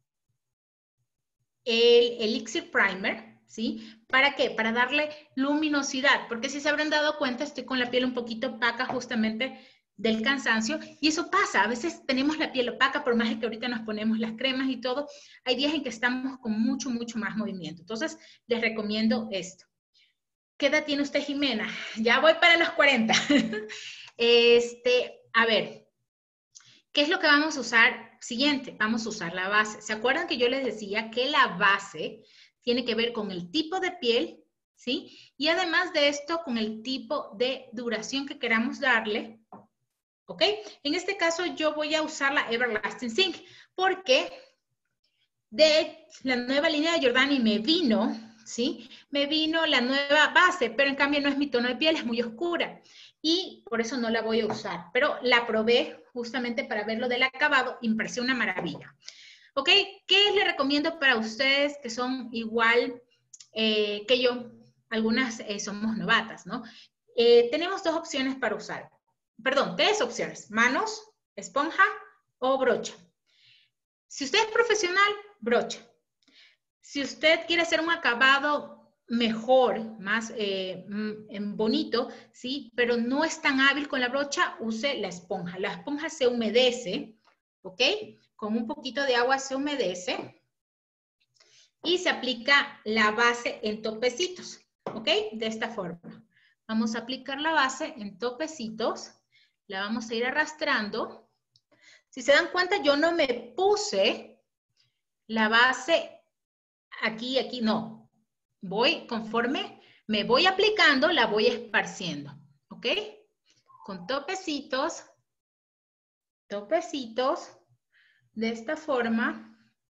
el elixir primer, ¿sí? ¿Para qué? Para darle luminosidad, porque si se habrán dado cuenta, estoy con la piel un poquito opaca justamente del cansancio, y eso pasa, a veces tenemos la piel opaca, por más que ahorita nos ponemos las cremas y todo, hay días en que estamos con mucho, mucho más movimiento. Entonces, les recomiendo esto. ¿Qué edad tiene usted, Jimena? Ya voy para los cuarenta. Este, a ver, ¿qué es lo que vamos a usar? Siguiente, vamos a usar la base. ¿Se acuerdan que yo les decía que la base tiene que ver con el tipo de piel, ¿sí? Y además de esto, con el tipo de duración que queramos darle, ¿ok? En este caso, yo voy a usar la Everlasting Zinc, porque de la nueva línea de Giordani me vino, ¿sí? Me vino la nueva base, pero en cambio no es mi tono de piel, es muy oscura. Y por eso no la voy a usar. Pero la probé justamente para ver lo del acabado y me pareció una maravilla. ¿Ok? ¿Qué les recomiendo para ustedes que son igual eh, que yo? Algunas eh, somos novatas, ¿no? Eh, tenemos dos opciones para usar. Perdón, tres opciones. Manos, esponja o brocha. Si usted es profesional, brocha. Si usted quiere hacer un acabado mejor, más eh, bonito, ¿sí? Pero no es tan hábil con la brocha, use la esponja. La esponja se humedece, ¿ok? Con un poquito de agua se humedece y se aplica la base en topecitos, ¿ok? De esta forma. Vamos a aplicar la base en topecitos, la vamos a ir arrastrando. Si se dan cuenta, yo no me puse la base aquí, aquí, no. Voy conforme me voy aplicando, la voy esparciendo, ¿ok? Con topecitos, topecitos, de esta forma,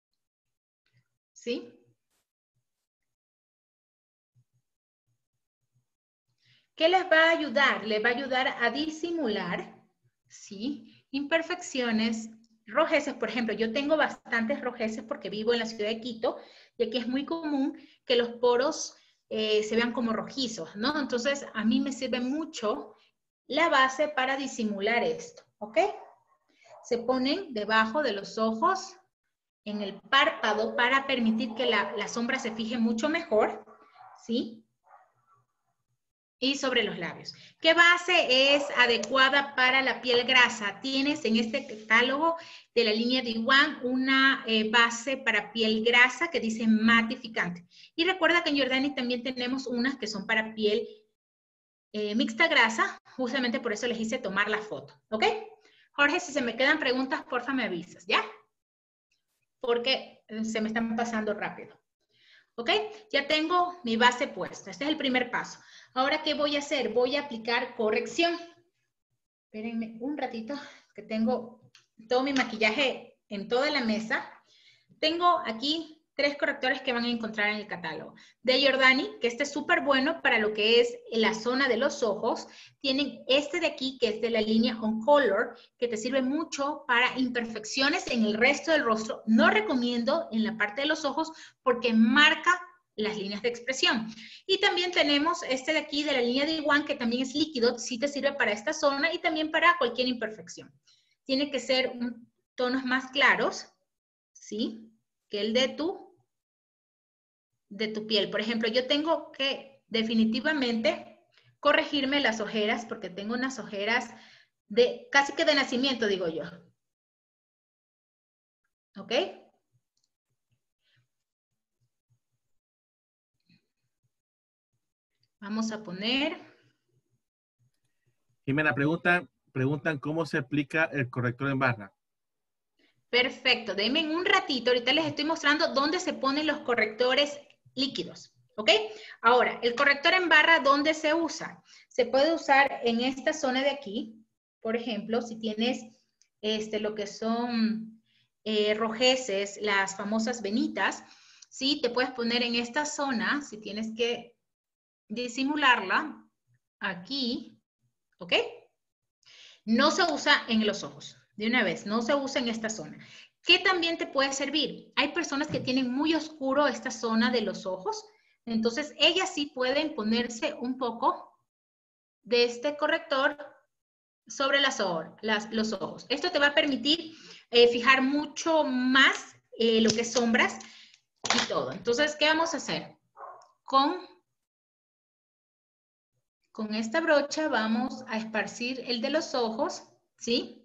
¿sí? ¿Qué les va a ayudar? Les va a ayudar a disimular, ¿sí? Imperfecciones, rojeces. Por ejemplo, yo tengo bastantes rojeces porque vivo en la ciudad de Quito y aquí es muy común que los poros eh, se vean como rojizos, ¿no? Entonces, a mí me sirve mucho la base para disimular esto, ¿ok? Se ponen debajo de los ojos, en el párpado, para permitir que la, la sombra se fije mucho mejor, ¿sí? Y sobre los labios. ¿Qué base es adecuada para la piel grasa? Tienes en este catálogo de la línea de Iwan una eh, base para piel grasa que dice matificante. Y recuerda que en Giordani también tenemos unas que son para piel eh, mixta grasa. Justamente por eso les hice tomar la foto. ¿Ok? Jorge, si se me quedan preguntas, porfa me avisas, ¿ya? Porque se me están pasando rápido. ¿Ok? Ya tengo mi base puesta. Este es el primer paso. Ahora, ¿qué voy a hacer? Voy a aplicar corrección. Espérenme un ratito, que tengo todo mi maquillaje en toda la mesa. Tengo aquí tres correctores que van a encontrar en el catálogo. De Giordani, que este es súper bueno para lo que es la zona de los ojos. Tienen este de aquí, que es de la línea On Color, que te sirve mucho para imperfecciones en el resto del rostro. No recomiendo en la parte de los ojos porque marca las líneas de expresión. Y también tenemos este de aquí de la línea de Iwan, que también es líquido, sí te sirve para esta zona y también para cualquier imperfección. Tiene que ser un, tonos más claros, ¿sí? Que el de tu, de tu piel. Por ejemplo, yo tengo que definitivamente corregirme las ojeras porque tengo unas ojeras de casi que de nacimiento, digo yo. ¿Ok? Vamos a poner... Jimena, preguntan, preguntan cómo se aplica el corrector en barra. Perfecto, denme un ratito, ahorita les estoy mostrando dónde se ponen los correctores líquidos, ¿Ok? Ahora, el corrector en barra, ¿dónde se usa? Se puede usar en esta zona de aquí. Por ejemplo, si tienes este, lo que son eh, rojeces, las famosas venitas, ¿sí? Te puedes poner en esta zona, si tienes que disimularla, aquí, ¿ok? No se usa en los ojos, de una vez, no se usa en esta zona. ¿Qué también te puede servir? Hay personas que tienen muy oscuro esta zona de los ojos, entonces ellas sí pueden ponerse un poco de este corrector sobre las, las, los ojos. Esto te va a permitir eh, fijar mucho más eh, lo que es sombras y todo. Entonces, ¿qué vamos a hacer? Con, con esta brocha vamos a esparcir el de los ojos, ¿sí?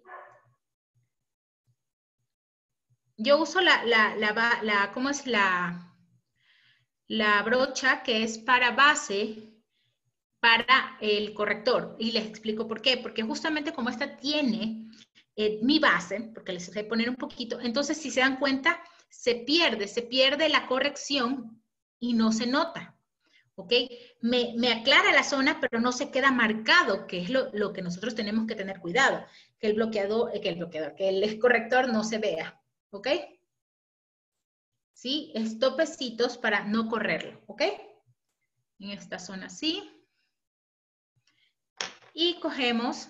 Yo uso la, la, la, la ¿cómo es la, la brocha que es para base para el corrector? Y les explico por qué. Porque justamente como esta tiene eh, mi base, porque les voy a poner un poquito, entonces si se dan cuenta, se pierde, se pierde la corrección y no se nota. ¿Ok? Me, me aclara la zona, pero no se queda marcado, que es lo, lo que nosotros tenemos que tener cuidado, que el bloqueador, que el bloqueador, que el corrector no se vea. ¿Ok? ¿Sí? Es topecitos para no correrlo. ¿Ok? En esta zona así. Y cogemos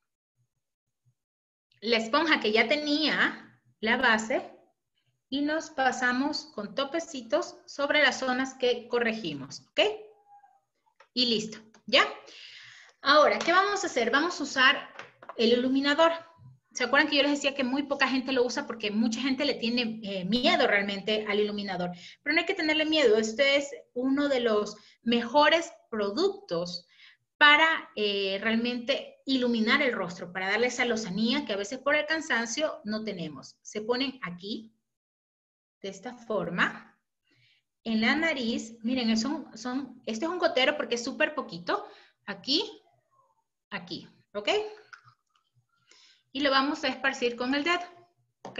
la esponja que ya tenía la base y nos pasamos con topecitos sobre las zonas que corregimos. ¿Ok? Y listo. ¿Ya? Ahora, ¿qué vamos a hacer? Vamos a usar el iluminador. ¿Se acuerdan que yo les decía que muy poca gente lo usa porque mucha gente le tiene eh, miedo realmente al iluminador? Pero no hay que tenerle miedo. Este es uno de los mejores productos para eh, realmente iluminar el rostro, para darle esa lozanía que a veces por el cansancio no tenemos. Se ponen aquí, de esta forma, en la nariz. Miren, son, son, este es un gotero porque es súper poquito. Aquí, aquí, ¿ok? Y lo vamos a esparcir con el dedo, ¿ok?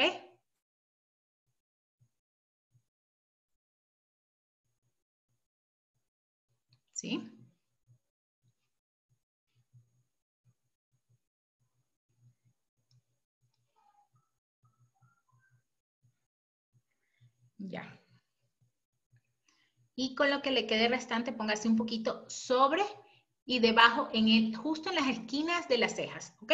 ¿Sí? Ya. Y con lo que le quede restante, póngase un poquito sobre y debajo, en el, justo en las esquinas de las cejas, ¿ok?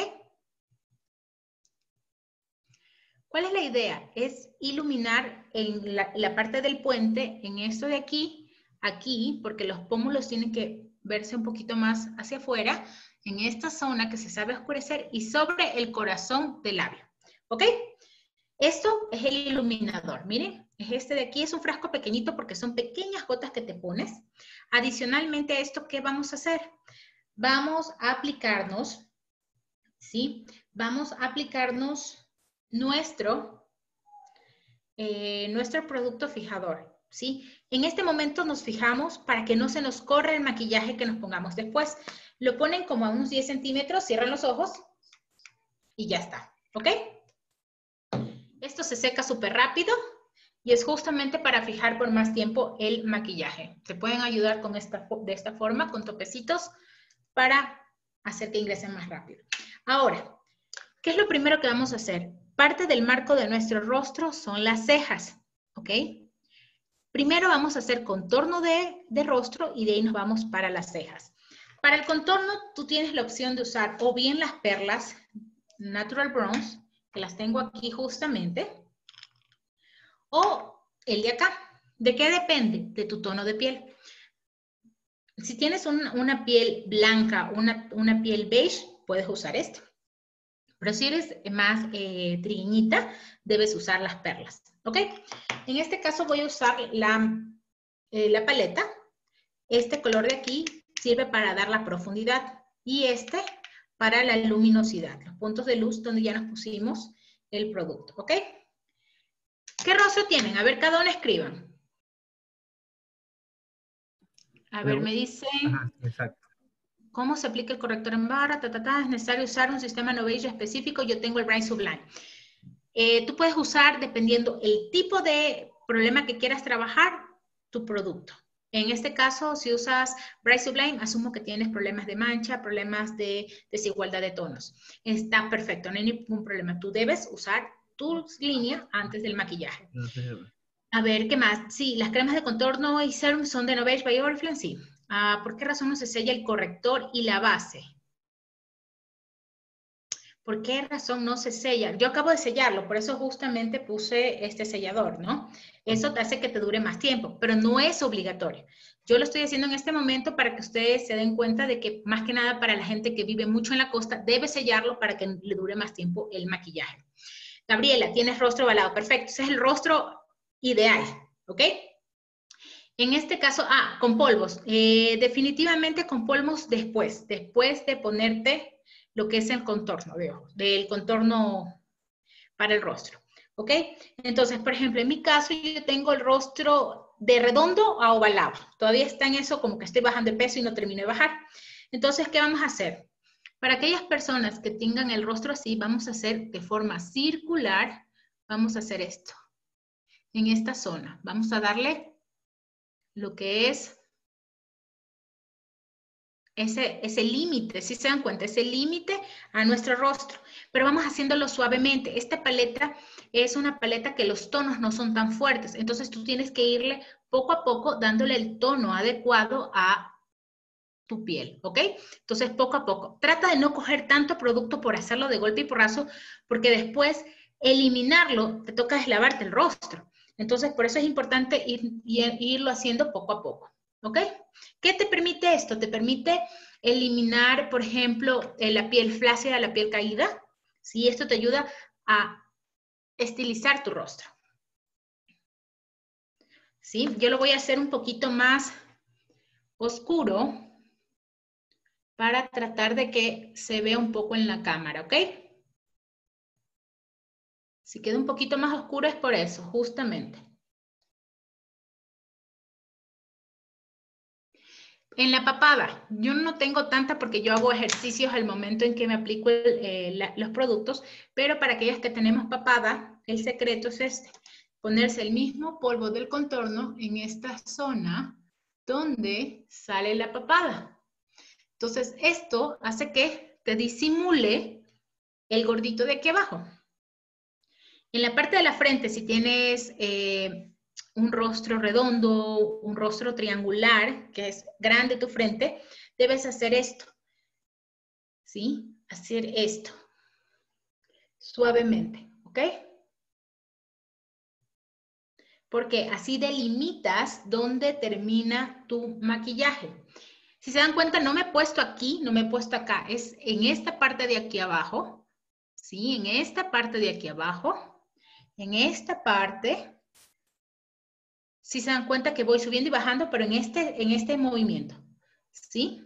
¿Cuál es la idea? Es iluminar en la, la parte del puente, en esto de aquí, aquí, porque los pómulos tienen que verse un poquito más hacia afuera, en esta zona que se sabe oscurecer y sobre el corazón del labio, ¿ok? Esto es el iluminador, miren, es este de aquí, es un frasco pequeñito porque son pequeñas gotas que te pones. Adicionalmente a esto, ¿qué vamos a hacer? Vamos a aplicarnos, ¿sí? Vamos a aplicarnos nuestro, eh, nuestro producto fijador, ¿sí? En este momento nos fijamos para que no se nos corra el maquillaje que nos pongamos después. Lo ponen como a unos diez centímetros, cierran los ojos y ya está, ¿ok? Esto se seca súper rápido y es justamente para fijar por más tiempo el maquillaje. Se pueden ayudar con esta, de esta forma, con topecitos, para hacer que ingresen más rápido. Ahora, ¿qué es lo primero que vamos a hacer? Parte del marco de nuestro rostro son las cejas, ¿ok? Primero vamos a hacer contorno de, de rostro y de ahí nos vamos para las cejas. Para el contorno, tú tienes la opción de usar o bien las perlas Natural Bronze, que las tengo aquí justamente, o el de acá. ¿De qué depende? De tu tono de piel. Si tienes un, una piel blanca, una, una piel beige, puedes usar esto. Pero si eres más eh, trigueñita, debes usar las perlas, ¿ok? En este caso voy a usar la, eh, la paleta. Este color de aquí sirve para dar la profundidad y este para la luminosidad, los puntos de luz donde ya nos pusimos el producto, ¿ok? ¿Qué rostro tienen? A ver, cada uno escriban. A ver, me dicen... Ajá, exacto. ¿Cómo se aplica el corrector en barra? Ta, ta, ta, es necesario usar un sistema no beige específico. Yo tengo el Bright Sublime. Eh, tú puedes usar, dependiendo el tipo de problema que quieras trabajar, tu producto. En este caso, si usas Bright Sublime, asumo que tienes problemas de mancha, problemas de desigualdad de tonos. Está perfecto, no hay ningún problema. Tú debes usar tu línea antes del maquillaje. A ver, ¿qué más? Sí, las cremas de contorno y serum son de Novage by Oriflame, sí. Ah, ¿por qué razón no se sella el corrector y la base? ¿Por qué razón no se sella? Yo acabo de sellarlo, por eso justamente puse este sellador, ¿no? Eso te hace que te dure más tiempo, pero no es obligatorio. Yo lo estoy haciendo en este momento para que ustedes se den cuenta de que más que nada para la gente que vive mucho en la costa, debe sellarlo para que le dure más tiempo el maquillaje. Gabriela, tienes rostro ovalado, perfecto. Ese es el rostro ideal, ¿ok? En este caso, ah, con polvos. Eh, definitivamente con polvos después, después de ponerte lo que es el contorno de ojos, del contorno para el rostro, ¿ok? Entonces, por ejemplo, en mi caso yo tengo el rostro de redondo a ovalado. Todavía está en eso como que estoy bajando de peso y no termino de bajar. Entonces, ¿qué vamos a hacer? Para aquellas personas que tengan el rostro así, vamos a hacer de forma circular, vamos a hacer esto. En esta zona, vamos a darle lo que es ese, ese límite, si se dan cuenta, ese límite a nuestro rostro, pero vamos haciéndolo suavemente. Esta paleta es una paleta que los tonos no son tan fuertes, entonces tú tienes que irle poco a poco dándole el tono adecuado a tu piel, ¿ok? Entonces, poco a poco. Trata de no coger tanto producto por hacerlo de golpe y porrazo, porque después eliminarlo te toca deslavarte el rostro. Entonces, por eso es importante ir, ir, irlo haciendo poco a poco, ¿ok? ¿Qué te permite esto? Te permite eliminar, por ejemplo, la piel flácida, la piel caída. Sí, esto te ayuda a estilizar tu rostro. ¿Sí? Yo lo voy a hacer un poquito más oscuro para tratar de que se vea un poco en la cámara, ¿ok? Si queda un poquito más oscuro es por eso, justamente. En la papada, yo no tengo tanta porque yo hago ejercicios al momento en que me aplico el, eh, la, los productos, pero para aquellas que tenemos papada, el secreto es este, ponerse el mismo polvo del contorno en esta zona donde sale la papada. Entonces, esto hace que te disimule el gordito de aquí abajo. En la parte de la frente, si tienes eh, un rostro redondo, un rostro triangular, que es grande tu frente, debes hacer esto. ¿Sí? Hacer esto. Suavemente, ¿ok? Porque así delimitas dónde termina tu maquillaje. Si se dan cuenta, no me he puesto aquí, no me he puesto acá. Es en esta parte de aquí abajo. ¿Sí? En esta parte de aquí abajo. En esta parte, si se dan cuenta que voy subiendo y bajando, pero en este, en este movimiento, ¿sí?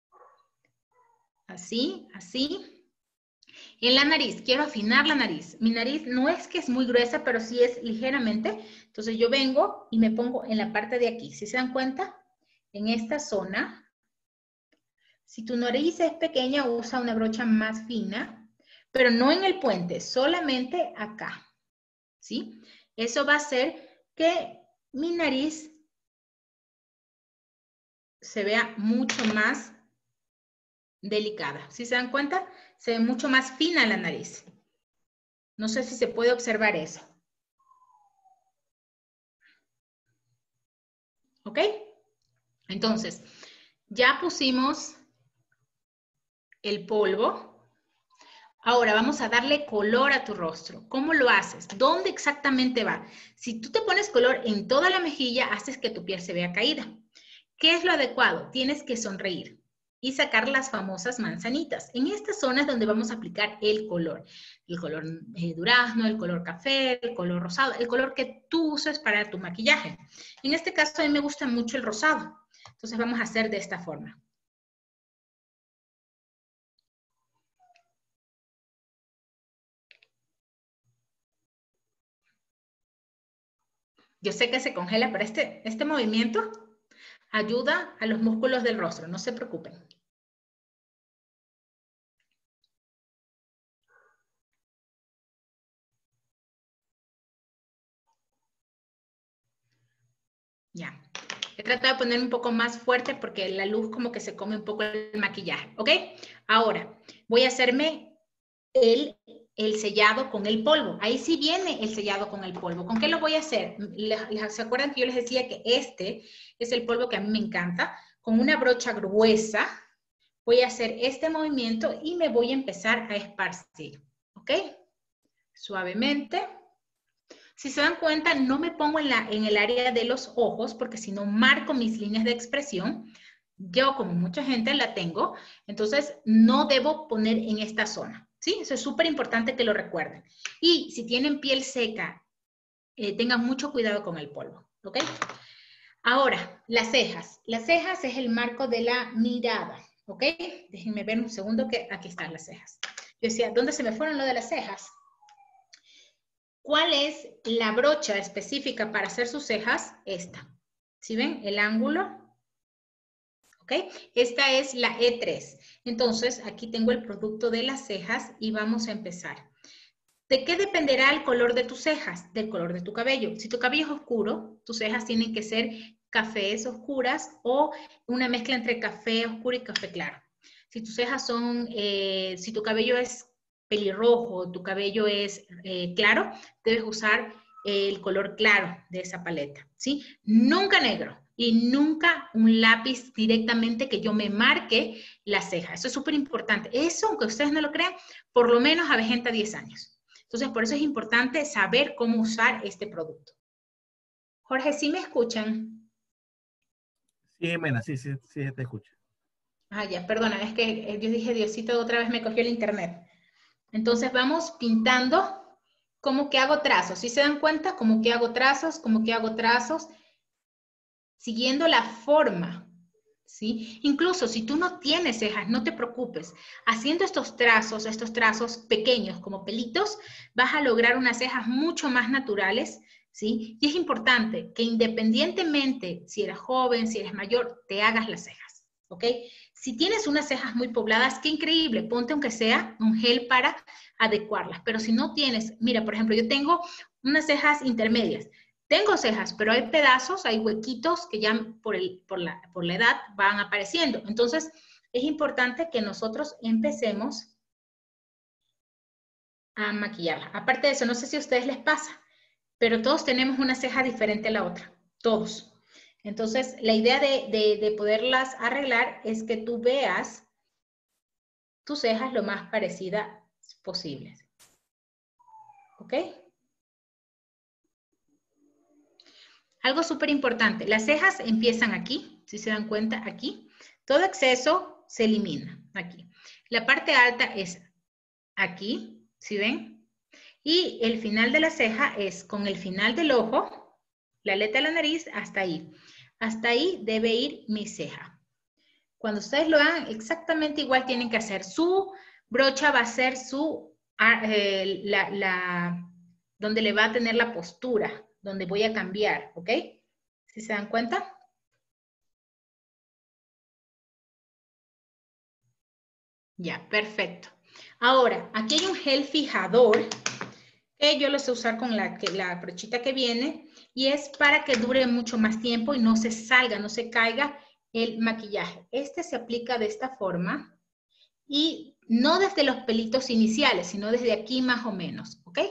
Así, así. En la nariz, quiero afinar la nariz. Mi nariz no es que es muy gruesa, pero sí es ligeramente. Entonces yo vengo y me pongo en la parte de aquí. Si se dan cuenta, en esta zona. Si tu nariz es pequeña, usa una brocha más fina, pero no en el puente, solamente acá. ¿Sí? Eso va a hacer que mi nariz se vea mucho más delicada. ¿Sí se dan cuenta? Se ve mucho más fina la nariz. No sé si se puede observar eso. ¿Ok? Entonces, ya pusimos el polvo. Ahora vamos a darle color a tu rostro. ¿Cómo lo haces? ¿Dónde exactamente va? Si tú te pones color en toda la mejilla, haces que tu piel se vea caída. ¿Qué es lo adecuado? Tienes que sonreír y sacar las famosas manzanitas. En estas zonas donde vamos a aplicar el color. El color eh, durazno, el color café, el color rosado, el color que tú uses para tu maquillaje. En este caso a mí me gusta mucho el rosado. Entonces vamos a hacer de esta forma. Yo sé que se congela, pero este, este movimiento ayuda a los músculos del rostro, no se preocupen. Ya. He tratado de poner un poco más fuerte porque la luz como que se come un poco el maquillaje, ¿ok? Ahora, voy a hacerme el, el sellado con el polvo. Ahí sí viene el sellado con el polvo. ¿Con qué lo voy a hacer? ¿Se acuerdan que yo les decía que este es el polvo que a mí me encanta? Con una brocha gruesa voy a hacer este movimiento y me voy a empezar a esparcir, ¿ok? Suavemente. Si se dan cuenta, no me pongo en, la, en el área de los ojos porque si no marco mis líneas de expresión. Yo, como mucha gente, la tengo, entonces no debo poner en esta zona, ¿sí? Eso es súper importante que lo recuerden. Y si tienen piel seca, eh, tengan mucho cuidado con el polvo, ¿ok? Ahora, las cejas. Las cejas es el marco de la mirada, ¿ok? Déjenme ver un segundo que aquí están las cejas. Yo decía, ¿dónde se me fueron lo de las cejas? ¿Cuál es la brocha específica para hacer sus cejas? Esta. ¿Sí ven? El ángulo. ¿Ok? Esta es la E tres. Entonces, aquí tengo el producto de las cejas y vamos a empezar. ¿De qué dependerá el color de tus cejas? Del color de tu cabello. Si tu cabello es oscuro, tus cejas tienen que ser cafés oscuras o una mezcla entre café oscuro y café claro. Si tus cejas son, eh, si tu cabello es pelirrojo, tu cabello es eh, claro, debes usar el color claro de esa paleta, ¿sí? Nunca negro y nunca un lápiz directamente que yo me marque la ceja. Eso es súper importante. Eso, aunque ustedes no lo crean, por lo menos avejenta diez años. Entonces, por eso es importante saber cómo usar este producto. Jorge, ¿sí me escuchan? Sí, Jimena, sí, sí, sí, te escucho. Ah, ya, perdona, es que yo dije, Diosito, otra vez me cogió el internet. Entonces, vamos pintando como que hago trazos. ¿Sí se dan cuenta? Como que hago trazos, como que hago trazos, siguiendo la forma, ¿sí? Incluso si tú no tienes cejas, no te preocupes. Haciendo estos trazos, estos trazos pequeños como pelitos, vas a lograr unas cejas mucho más naturales, ¿sí? Y es importante que independientemente si eres joven, si eres mayor, te hagas las cejas, ¿ok? Si tienes unas cejas muy pobladas, qué increíble, ponte aunque sea un gel para adecuarlas. Pero si no tienes, mira, por ejemplo, yo tengo unas cejas intermedias. Tengo cejas, pero hay pedazos, hay huequitos que ya por, el, por, la, por la edad van apareciendo. Entonces, es importante que nosotros empecemos a maquillarla. Aparte de eso, no sé si a ustedes les pasa, pero todos tenemos una ceja diferente a la otra. Todos. Entonces, la idea de, de, de poderlas arreglar es que tú veas tus cejas lo más parecidas posibles. ¿Ok? Algo súper importante, las cejas empiezan aquí, si se dan cuenta, aquí. Todo exceso se elimina aquí. La parte alta es aquí, ¿sí ven? Y el final de la ceja es con el final del ojo, la aleta de la nariz, hasta ahí. Hasta ahí debe ir mi ceja. Cuando ustedes lo hagan, exactamente igual tienen que hacer. Su brocha va a ser su, eh, la, la, donde le va a tener la postura, donde voy a cambiar, ¿ok? ¿Sí se dan cuenta? Ya, perfecto. Ahora, aquí hay un gel fijador que yo lo sé usar con la, la brochita que viene y es para que dure mucho más tiempo y no se salga, no se caiga el maquillaje. Este se aplica de esta forma y no desde los pelitos iniciales, sino desde aquí más o menos, ¿ok?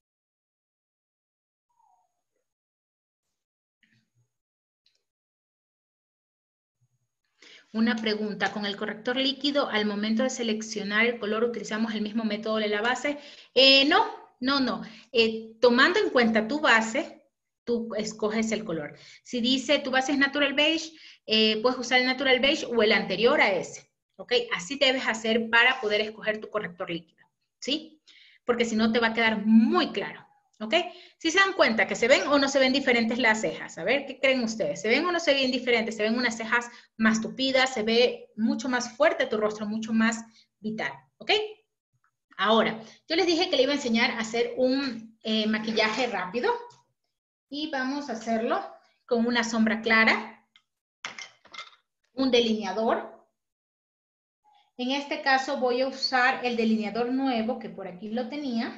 Una pregunta, ¿con el corrector líquido al momento de seleccionar el color utilizamos el mismo método de la base? Eh, no, no, no. Eh, tomando en cuenta tu base, tú escoges el color. Si dice tu base es Natural Beige, eh, puedes usar el Natural Beige o el anterior a ese, ¿ok? Así debes hacer para poder escoger tu corrector líquido, ¿sí? Porque si no te va a quedar muy claro. ¿Ok? Si se dan cuenta que se ven o no se ven diferentes las cejas. A ver, ¿qué creen ustedes? ¿Se ven o no se ven diferentes? ¿Se ven unas cejas más tupidas? ¿Se ve mucho más fuerte tu rostro, mucho más vital? ¿Ok? Ahora, yo les dije que le iba a enseñar a hacer un eh, maquillaje rápido. Y vamos a hacerlo con una sombra clara, un delineador. En este caso voy a usar el delineador nuevo, que por aquí lo tenía.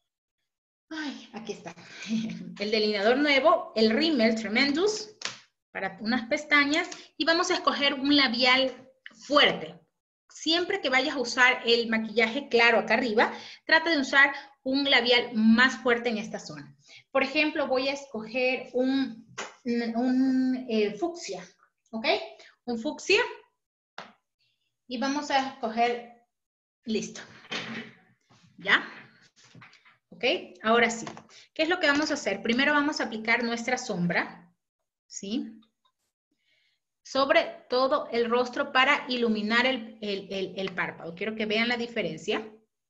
Ay, aquí está. El delineador nuevo, el Rimmel Tremendous. para unas pestañas y vamos a escoger un labial fuerte. Siempre que vayas a usar el maquillaje claro acá arriba, trata de usar un labial más fuerte en esta zona. Por ejemplo, voy a escoger un, un eh, fucsia, ¿ok? Un fucsia. Y vamos a escoger, listo. ¿Ya? ¿Ok? Ahora sí. ¿Qué es lo que vamos a hacer? Primero vamos a aplicar nuestra sombra, ¿sí? Sobre todo el rostro para iluminar el, el, el, el párpado. Quiero que vean la diferencia.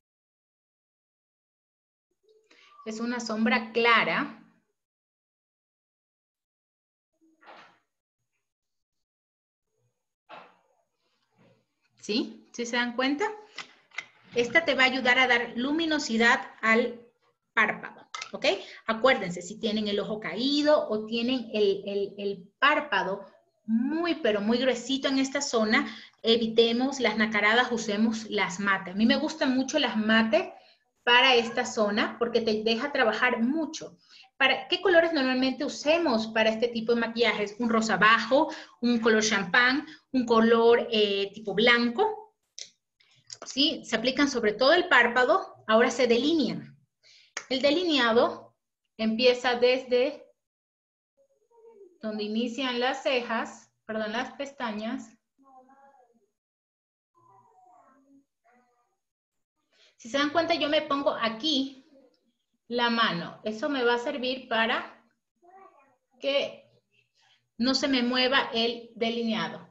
Es una sombra clara. ¿Sí? ¿Sí se dan cuenta? Esta te va a ayudar a dar luminosidad al párpado, ¿ok? Acuérdense, si tienen el ojo caído o tienen el, el, el párpado muy, pero muy gruesito en esta zona, evitemos las nacaradas, usemos las mate. A mí me gustan mucho las mate para esta zona porque te deja trabajar mucho. ¿Para qué colores normalmente usemos para este tipo de maquillajes? Un rosa bajo, un color champán, un color eh, tipo blanco. ¿Sí? Se aplican sobre todo el párpado, ahora se delinean. El delineado empieza desde donde inician las cejas, perdón, las pestañas. Si se dan cuenta, yo me pongo aquí la mano. Eso me va a servir para que no se me mueva el delineado.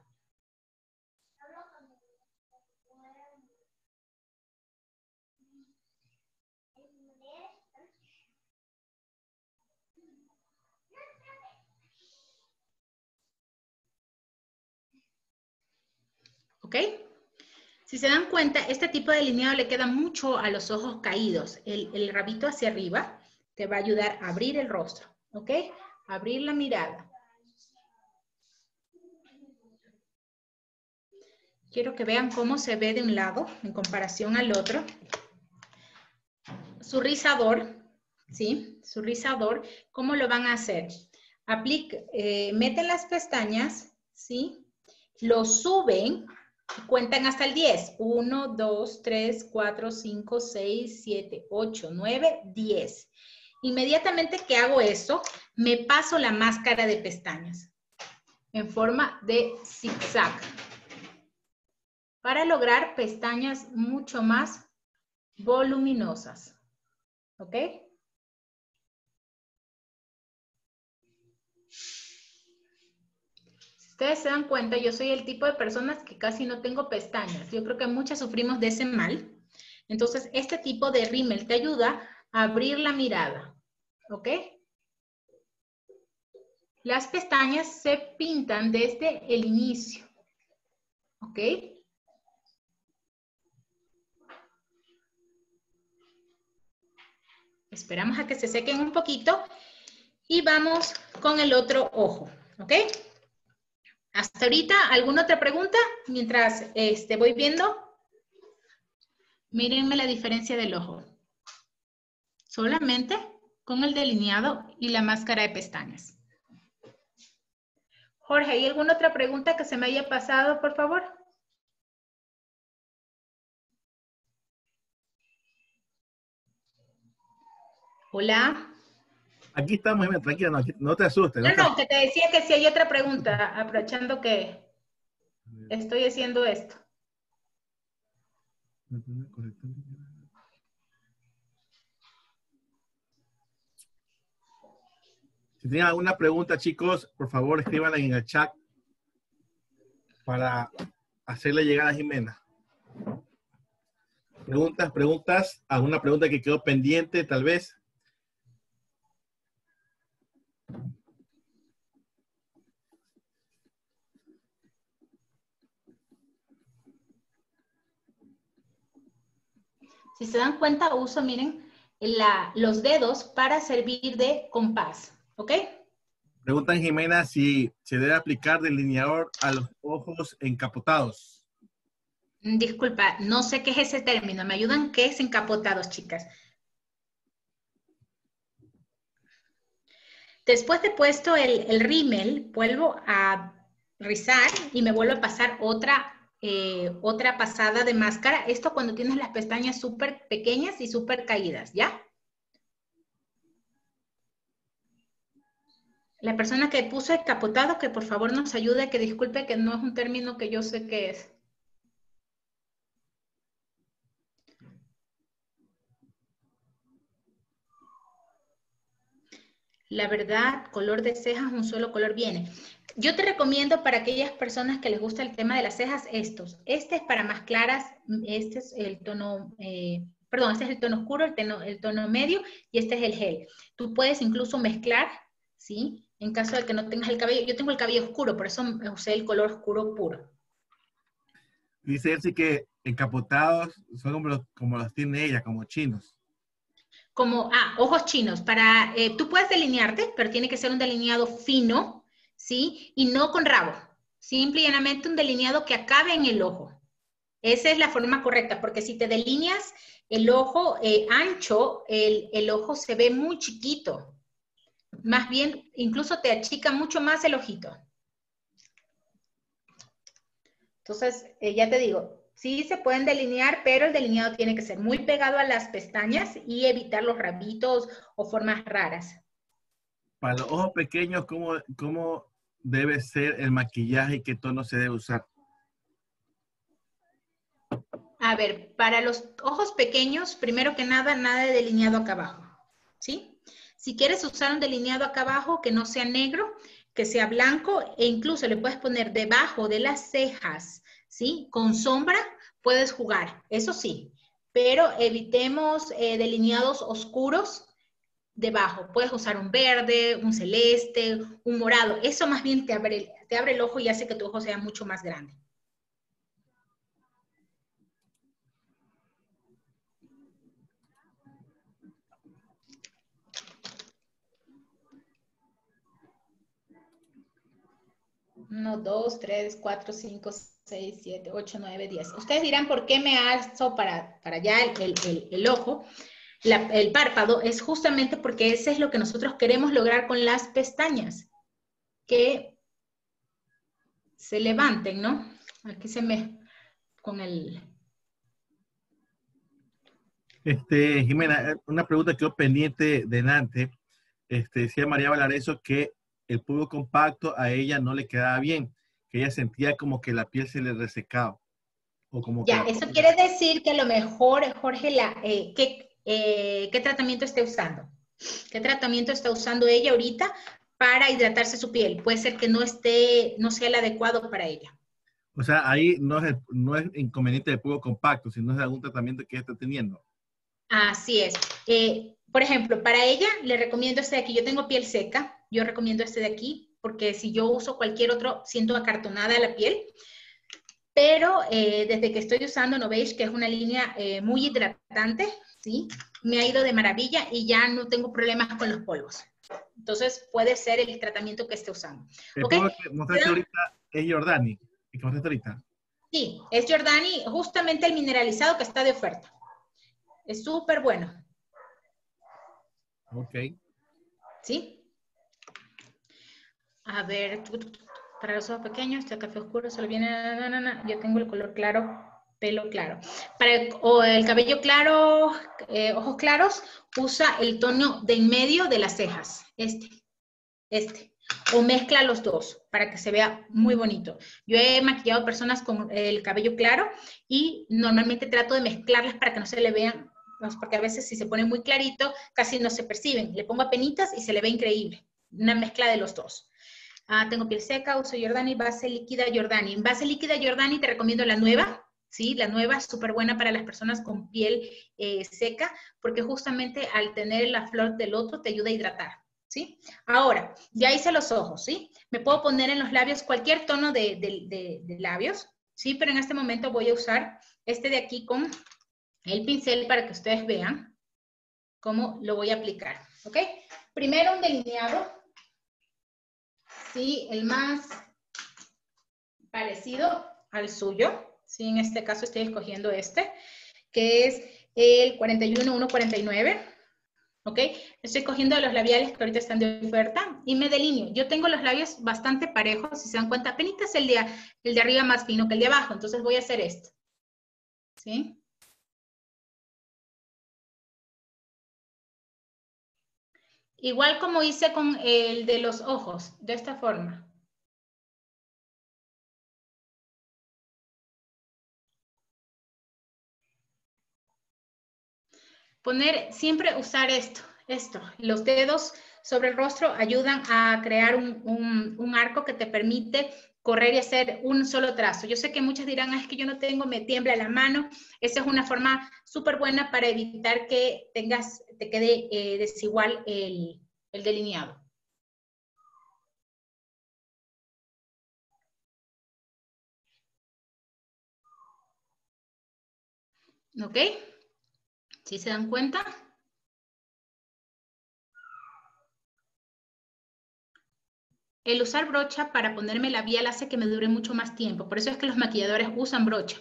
¿Ok? Si se dan cuenta, este tipo de delineado le queda mucho a los ojos caídos. El, el rabito hacia arriba te va a ayudar a abrir el rostro. ¿Ok? Abrir la mirada. Quiero que vean cómo se ve de un lado en comparación al otro. Su rizador, ¿sí? Su rizador, ¿cómo lo van a hacer? Aplica, eh, meten las pestañas, ¿sí? Lo suben y cuentan hasta el diez. uno, dos, tres, cuatro, cinco, seis, siete, ocho, nueve, diez. Inmediatamente que hago eso, me paso la máscara de pestañas en forma de zigzag para lograr pestañas mucho más voluminosas. ¿Ok? Si ustedes se dan cuenta, yo soy el tipo de personas que casi no tengo pestañas. Yo creo que muchas sufrimos de ese mal. Entonces, este tipo de rímel te ayuda a abrir la mirada. ¿Ok? Las pestañas se pintan desde el inicio. ¿Ok? Esperamos a que se sequen un poquito y vamos con el otro ojo, ¿ok? Hasta ahorita, ¿alguna otra pregunta? Mientras este, voy viendo. Mírenme la diferencia del ojo. Solamente con el delineado y la máscara de pestañas. Jorge, ¿hay alguna otra pregunta que se me haya pasado, por favor? Hola. Aquí estamos, tranquila, no, no te asustes. No, No, te no, que te decía que si hay otra pregunta, aprovechando que estoy haciendo esto. Si tienen alguna pregunta, chicos, por favor, escríbanla en el chat para hacerle llegar a Jimena. Preguntas, preguntas, alguna pregunta que quedó pendiente, tal vez. Si se dan cuenta, uso, miren, la, los dedos para servir de compás, ¿ok? Preguntan Jimena si se debe aplicar delineador a los ojos encapotados. Disculpa, no sé qué es ese término. ¿Me ayudan? ¿Qué es encapotados, chicas? Después de puesto el, el rímel, vuelvo a rizar y me vuelvo a pasar otra, eh, otra pasada de máscara. Esto cuando tienes las pestañas súper pequeñas y súper caídas, ¿ya? La persona que puso encapotado, que por favor nos ayude, que disculpe que no es un término que yo sé qué es. La verdad, color de cejas, un solo color viene. Yo te recomiendo para aquellas personas que les gusta el tema de las cejas estos. Este es para más claras, este es el tono, eh, perdón, este es el tono oscuro, el tono, el tono medio y este es el gel. Tú puedes incluso mezclar, ¿sí? En caso de que no tengas el cabello. Yo tengo el cabello oscuro, por eso usé el color oscuro puro. Dice él sí que encapotados son como los, como los tiene ella, como chinos. Como, ah, ojos chinos. Para, eh, tú puedes delinearte, pero tiene que ser un delineado fino, ¿sí? Y no con rabo. Simple y llanamente un delineado que acabe en el ojo. Esa es la forma correcta, porque si te delineas el ojo eh, ancho, el, el ojo se ve muy chiquito. Más bien, incluso te achica mucho más el ojito. Entonces, eh, ya te digo, sí se pueden delinear, pero el delineado tiene que ser muy pegado a las pestañas y evitar los rabitos o formas raras. Para los ojos pequeños, ¿cómo, cómo debe ser el maquillaje y qué tono se debe usar? A ver, para los ojos pequeños, primero que nada, nada de delineado acá abajo, ¿sí? Si quieres usar un delineado acá abajo que no sea negro, que sea blanco, e incluso le puedes poner debajo de las cejas, ¿sí? Con sombra puedes jugar, eso sí, pero evitemos eh, delineados oscuros debajo. Puedes usar un verde, un celeste, un morado, eso más bien te abre, te abre el ojo y hace que tu ojo sea mucho más grande. uno, dos, tres, cuatro, cinco, seis, siete, ocho, nueve, diez. Ustedes dirán por qué me alzo para, para allá el, el, el, el ojo, la, el párpado, es justamente porque ese es lo que nosotros queremos lograr con las pestañas, que se levanten, ¿no? Aquí se me, con el... Este, Jimena, una pregunta que quedó pendiente de Nante. Este, decía María Valareso que el polvo compacto a ella no le quedaba bien, que ella sentía como que la piel se le resecaba. O como que Ya, la... eso quiere decir que a lo mejor, Jorge, la, eh, ¿qué, eh, ¿qué tratamiento está usando? ¿Qué tratamiento está usando ella ahorita para hidratarse su piel? Puede ser que no esté, no sea el adecuado para ella. O sea, ahí no es, el- no es inconveniente del polvo compacto, sino es algún tratamiento que ella está teniendo. Así es. Eh, por ejemplo, para ella le recomiendo este de aquí. Yo tengo piel seca, yo recomiendo este de aquí, porque si yo uso cualquier otro, siento acartonada la piel. Pero eh, desde que estoy usando Novage, que es una línea eh, muy hidratante, ¿sí? Me ha ido de maravilla y ya no tengo problemas con los polvos. Entonces, puede ser el tratamiento que esté usando. El ¿Ok? polvo que mostraste ahorita es Jordani, el que mostraste ahorita. Sí, es Giordani, justamente el mineralizado que está de oferta. Es súper bueno. Ok. ¿Sí? A ver, para los ojos pequeños, este café oscuro solo viene, na, na, na, yo tengo el color claro, pelo claro. Para el, o el cabello claro, eh, ojos claros, usa el tono de en medio de las cejas, este, este. O mezcla los dos para que se vea muy bonito. Yo he maquillado personas con el cabello claro y normalmente trato de mezclarlas para que no se le vean, porque a veces si se pone muy clarito, casi no se perciben. Le pongo apenitas y se le ve increíble. Una mezcla de los dos. Ah, tengo piel seca, uso Giordani, base líquida Giordani. En base líquida Giordani te recomiendo la nueva, ¿sí? La nueva es súper buena para las personas con piel eh, seca, porque justamente al tener la flor del otro te ayuda a hidratar, ¿sí? Ahora, ya hice los ojos, ¿sí? Me puedo poner en los labios cualquier tono de, de, de, de labios, ¿sí? Pero en este momento voy a usar este de aquí con el pincel para que ustedes vean cómo lo voy a aplicar, ¿ok? Primero un delineado. Sí, el más parecido al suyo. Sí, en este caso estoy escogiendo este, que es el cuarenta y uno uno cuarenta y nueve. ¿ok? Estoy cogiendo los labiales que ahorita están de oferta y me delineo. Yo tengo los labios bastante parejos, si se dan cuenta, apenas el de, el de arriba más fino que el de abajo, entonces voy a hacer esto, ¿sí? Igual como hice con el de los ojos, de esta forma. Poner, siempre usar esto, esto. Los dedos sobre el rostro ayudan a crear un, un, un arco que te permite correr y hacer un solo trazo. Yo sé que muchos dirán, ah, es que yo no tengo, me tiembla la mano. Esa es una forma súper buena para evitar que tengas, te quede eh, desigual el, el delineado. ¿Ok? ¿Sí se dan cuenta? El usar brocha para ponerme labial hace que me dure mucho más tiempo. Por eso es que los maquilladores usan brocha.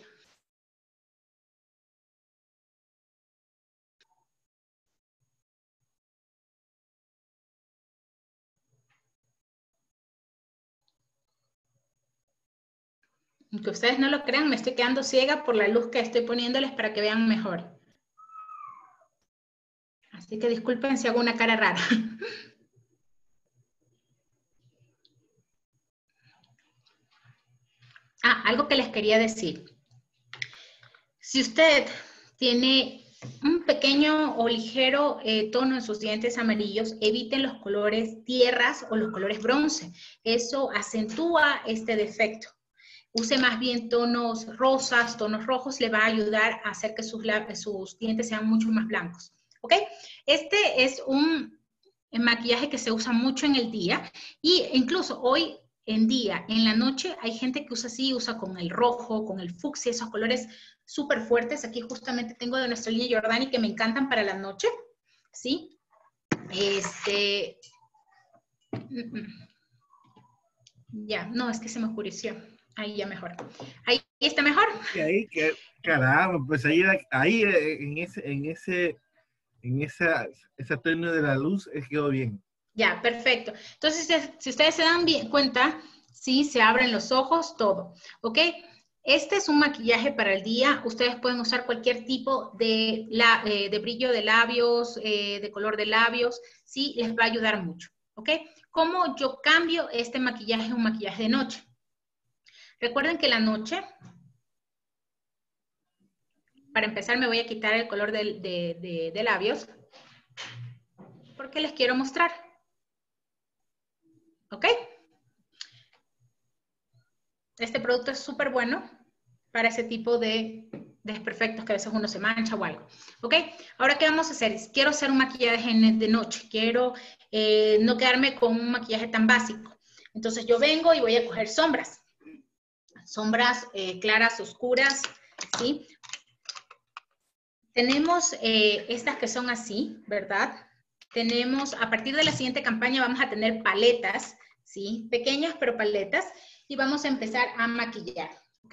Aunque ustedes no lo crean, me estoy quedando ciega por la luz que estoy poniéndoles para que vean mejor. Así que disculpen si hago una cara rara. Ah, algo que les quería decir. Si usted tiene un pequeño o ligero eh, tono en sus dientes amarillos, eviten los colores tierras o los colores bronce. Eso acentúa este defecto. Use más bien tonos rosas, tonos rojos, le va a ayudar a hacer que sus, sus dientes sean mucho más blancos. ¿Ok? Este es un maquillaje que se usa mucho en el día y incluso hoy en día, en la noche, hay gente que usa así, usa con el rojo, con el fucsia, esos colores súper fuertes. Aquí justamente tengo de nuestra línea Giordani que me encantan para la noche, ¿sí? Este... Ya, no, es que se me oscureció. Ahí ya mejor. Ahí está mejor. Y ahí, que, caramba, pues ahí, ahí en ese, en ese, en esa, esa tono de la luz quedó bien. Ya, perfecto. Entonces, si ustedes se dan bien cuenta, sí, se abren los ojos, todo, ¿ok? Este es un maquillaje para el día. Ustedes pueden usar cualquier tipo de, la, eh, de brillo de labios, eh, de color de labios, sí, les va a ayudar mucho, ¿ok? ¿Cómo yo cambio este maquillaje a un maquillaje de noche? Recuerden que la noche, para empezar me voy a quitar el color de, de, de, de labios, porque les quiero mostrar, ¿ok? Este producto es súper bueno para ese tipo de desperfectos que a veces uno se mancha o algo. ¿Ok? Ahora, ¿qué vamos a hacer? Quiero hacer un maquillaje de noche. Quiero eh, no quedarme con un maquillaje tan básico. Entonces, yo vengo y voy a coger sombras. Sombras eh, claras, oscuras, ¿sí? Tenemos eh, estas que son así, ¿verdad? Tenemos, a partir de la siguiente campaña, vamos a tener paletas, ¿sí? Pequeñas, pero paletas. Y vamos a empezar a maquillar, ¿ok?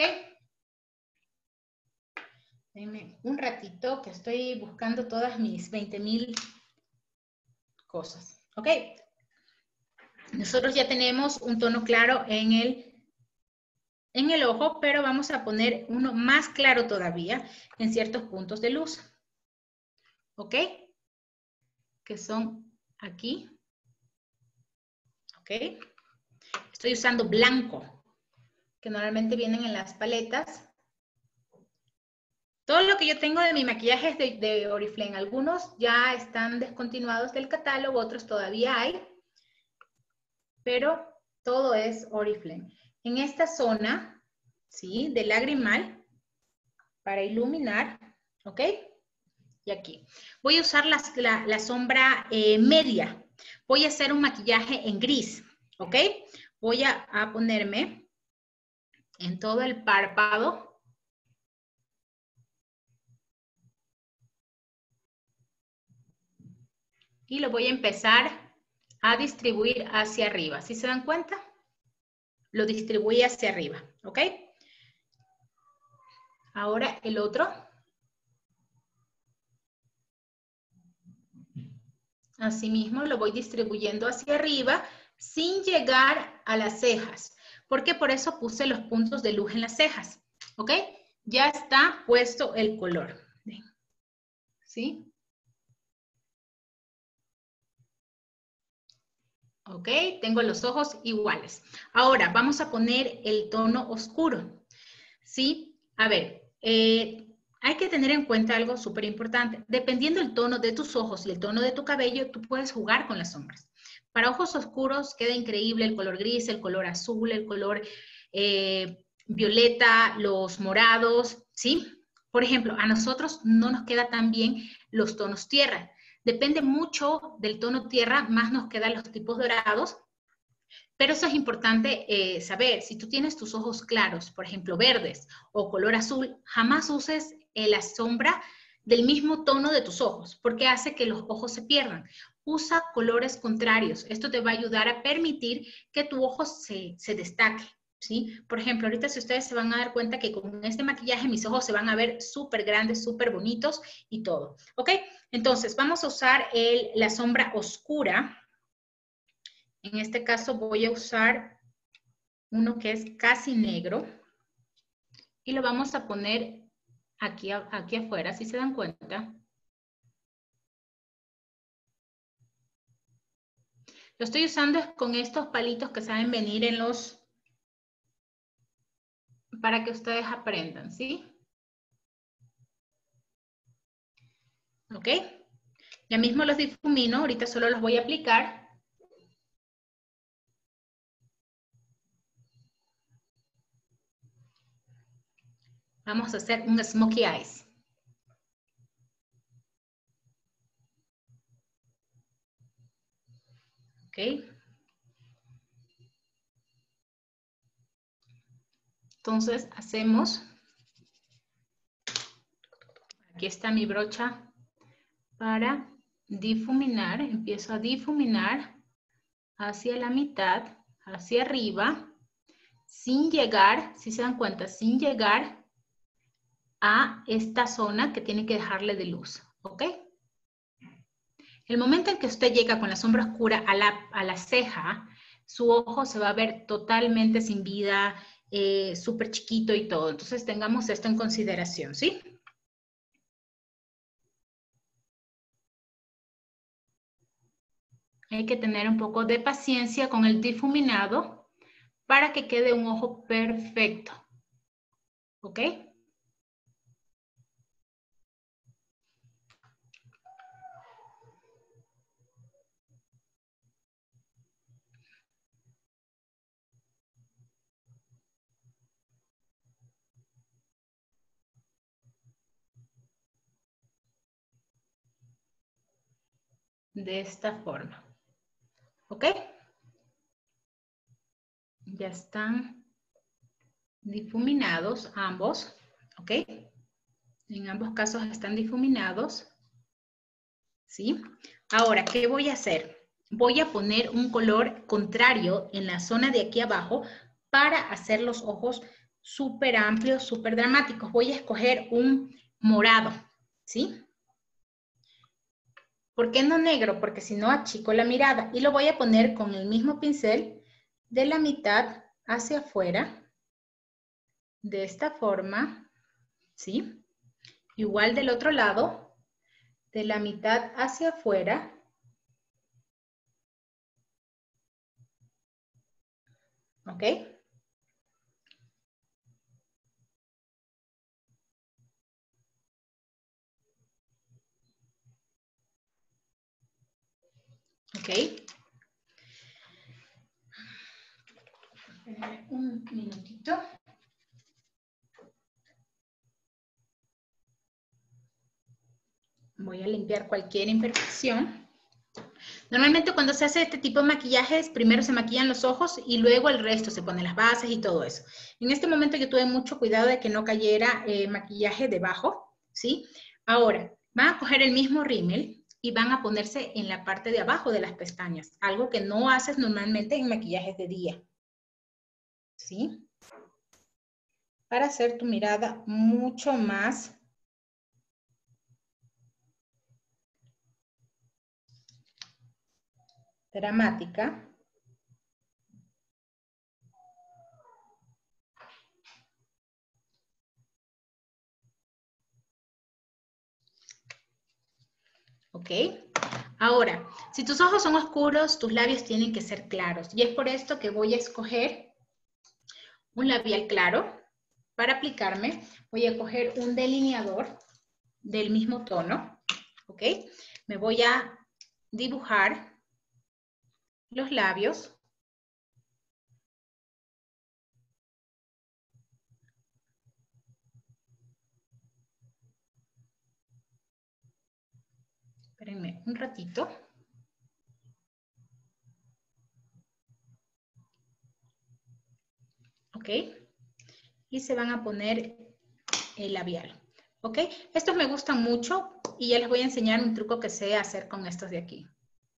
Denme un ratito que estoy buscando todas mis veinte mil cosas, ¿ok? Nosotros ya tenemos un tono claro en el, en el ojo, pero vamos a poner uno más claro todavía en ciertos puntos de luz, ¿ok? Que son aquí, ¿ok? Estoy usando blanco, que normalmente vienen en las paletas. Todo lo que yo tengo de mi maquillaje es de, de Oriflame. Algunos ya están descontinuados del catálogo, otros todavía hay, pero todo es Oriflame. En esta zona, ¿sí? De lagrimal, para iluminar, ¿ok? Y aquí. Voy a usar la, la, la sombra eh, media. Voy a hacer un maquillaje en gris, ¿ok? Voy a, a ponerme en todo el párpado. Y lo voy a empezar a distribuir hacia arriba. ¿Sí se dan cuenta? Lo distribuí hacia arriba, ¿ok? Ahora el otro. Asimismo, lo voy distribuyendo hacia arriba sin llegar a las cejas, porque por eso puse los puntos de luz en las cejas, ¿ok? Ya está puesto el color, ¿sí? ¿Ok? Tengo los ojos iguales. Ahora, vamos a poner el tono oscuro, ¿sí? A ver, eh, hay que tener en cuenta algo súper importante. Dependiendo del tono de tus ojos y el tono de tu cabello, tú puedes jugar con las sombras. Para ojos oscuros queda increíble el color gris, el color azul, el color eh, violeta, los morados, ¿sí? Por ejemplo, a nosotros no nos queda tan bien los tonos tierra. Depende mucho del tono tierra, más nos quedan los tipos dorados. Pero eso es importante eh, saber. Si tú tienes tus ojos claros, por ejemplo, verdes o color azul, jamás uses eh, la sombra del mismo tono de tus ojos, porque hace que los ojos se pierdan. Usa colores contrarios. Esto te va a ayudar a permitir que tu ojo se, se destaque, ¿sí? Por ejemplo, ahorita si ustedes se van a dar cuenta que con este maquillaje mis ojos se van a ver súper grandes, súper bonitos y todo, ¿ok? Entonces, vamos a usar el, la sombra oscura. En este caso voy a usar uno que es casi negro y lo vamos a poner aquí, aquí afuera, si se dan cuenta. Lo estoy usando con estos palitos que saben venir en los, para que ustedes aprendan, ¿sí? ¿Ok? Ya mismo los difumino, ahorita solo los voy a aplicar. Vamos a hacer un smokey eyes. ¿Ok? Entonces hacemos, aquí está mi brocha para difuminar, empiezo a difuminar hacia la mitad, hacia arriba, sin llegar, si se dan cuenta, sin llegar a esta zona que tiene que dejarle de luz, ¿ok? El momento en que usted llega con la sombra oscura a la, a la ceja, su ojo se va a ver totalmente sin vida, eh, súper chiquito y todo. Entonces tengamos esto en consideración, ¿sí? Hay que tener un poco de paciencia con el difuminado para que quede un ojo perfecto, ¿ok? De esta forma, ¿ok? Ya están difuminados ambos, ¿ok? En ambos casos están difuminados, ¿sí? Ahora, ¿qué voy a hacer? Voy a poner un color contrario en la zona de aquí abajo para hacer los ojos súper amplios, súper dramáticos. Voy a escoger un morado, ¿sí? ¿Por qué no negro? Porque si no achico la mirada. Y lo voy a poner con el mismo pincel de la mitad hacia afuera, de esta forma, ¿sí? Igual del otro lado, de la mitad hacia afuera. ¿Ok? ¿Ok? Un minutito. Voy a limpiar cualquier imperfección. Normalmente cuando se hace este tipo de maquillajes, primero se maquillan los ojos y luego el resto, se ponen las bases y todo eso. En este momento yo tuve mucho cuidado de que no cayera eh, maquillaje debajo, ¿sí? Ahora, van a coger el mismo rímel y van a ponerse en la parte de abajo de las pestañas, algo que no haces normalmente en maquillajes de día, ¿sí? Para hacer tu mirada mucho más dramática. ¿Ok? Ahora, si tus ojos son oscuros, tus labios tienen que ser claros. Y es por esto que voy a escoger un labial claro. Para aplicarme, voy a coger un delineador del mismo tono. ¿Ok? Me voy a dibujar los labios. Espérenme un ratito. ¿Ok? Y se van a poner el labial. ¿Ok? Estos me gustan mucho y ya les voy a enseñar un truco que sé hacer con estos de aquí.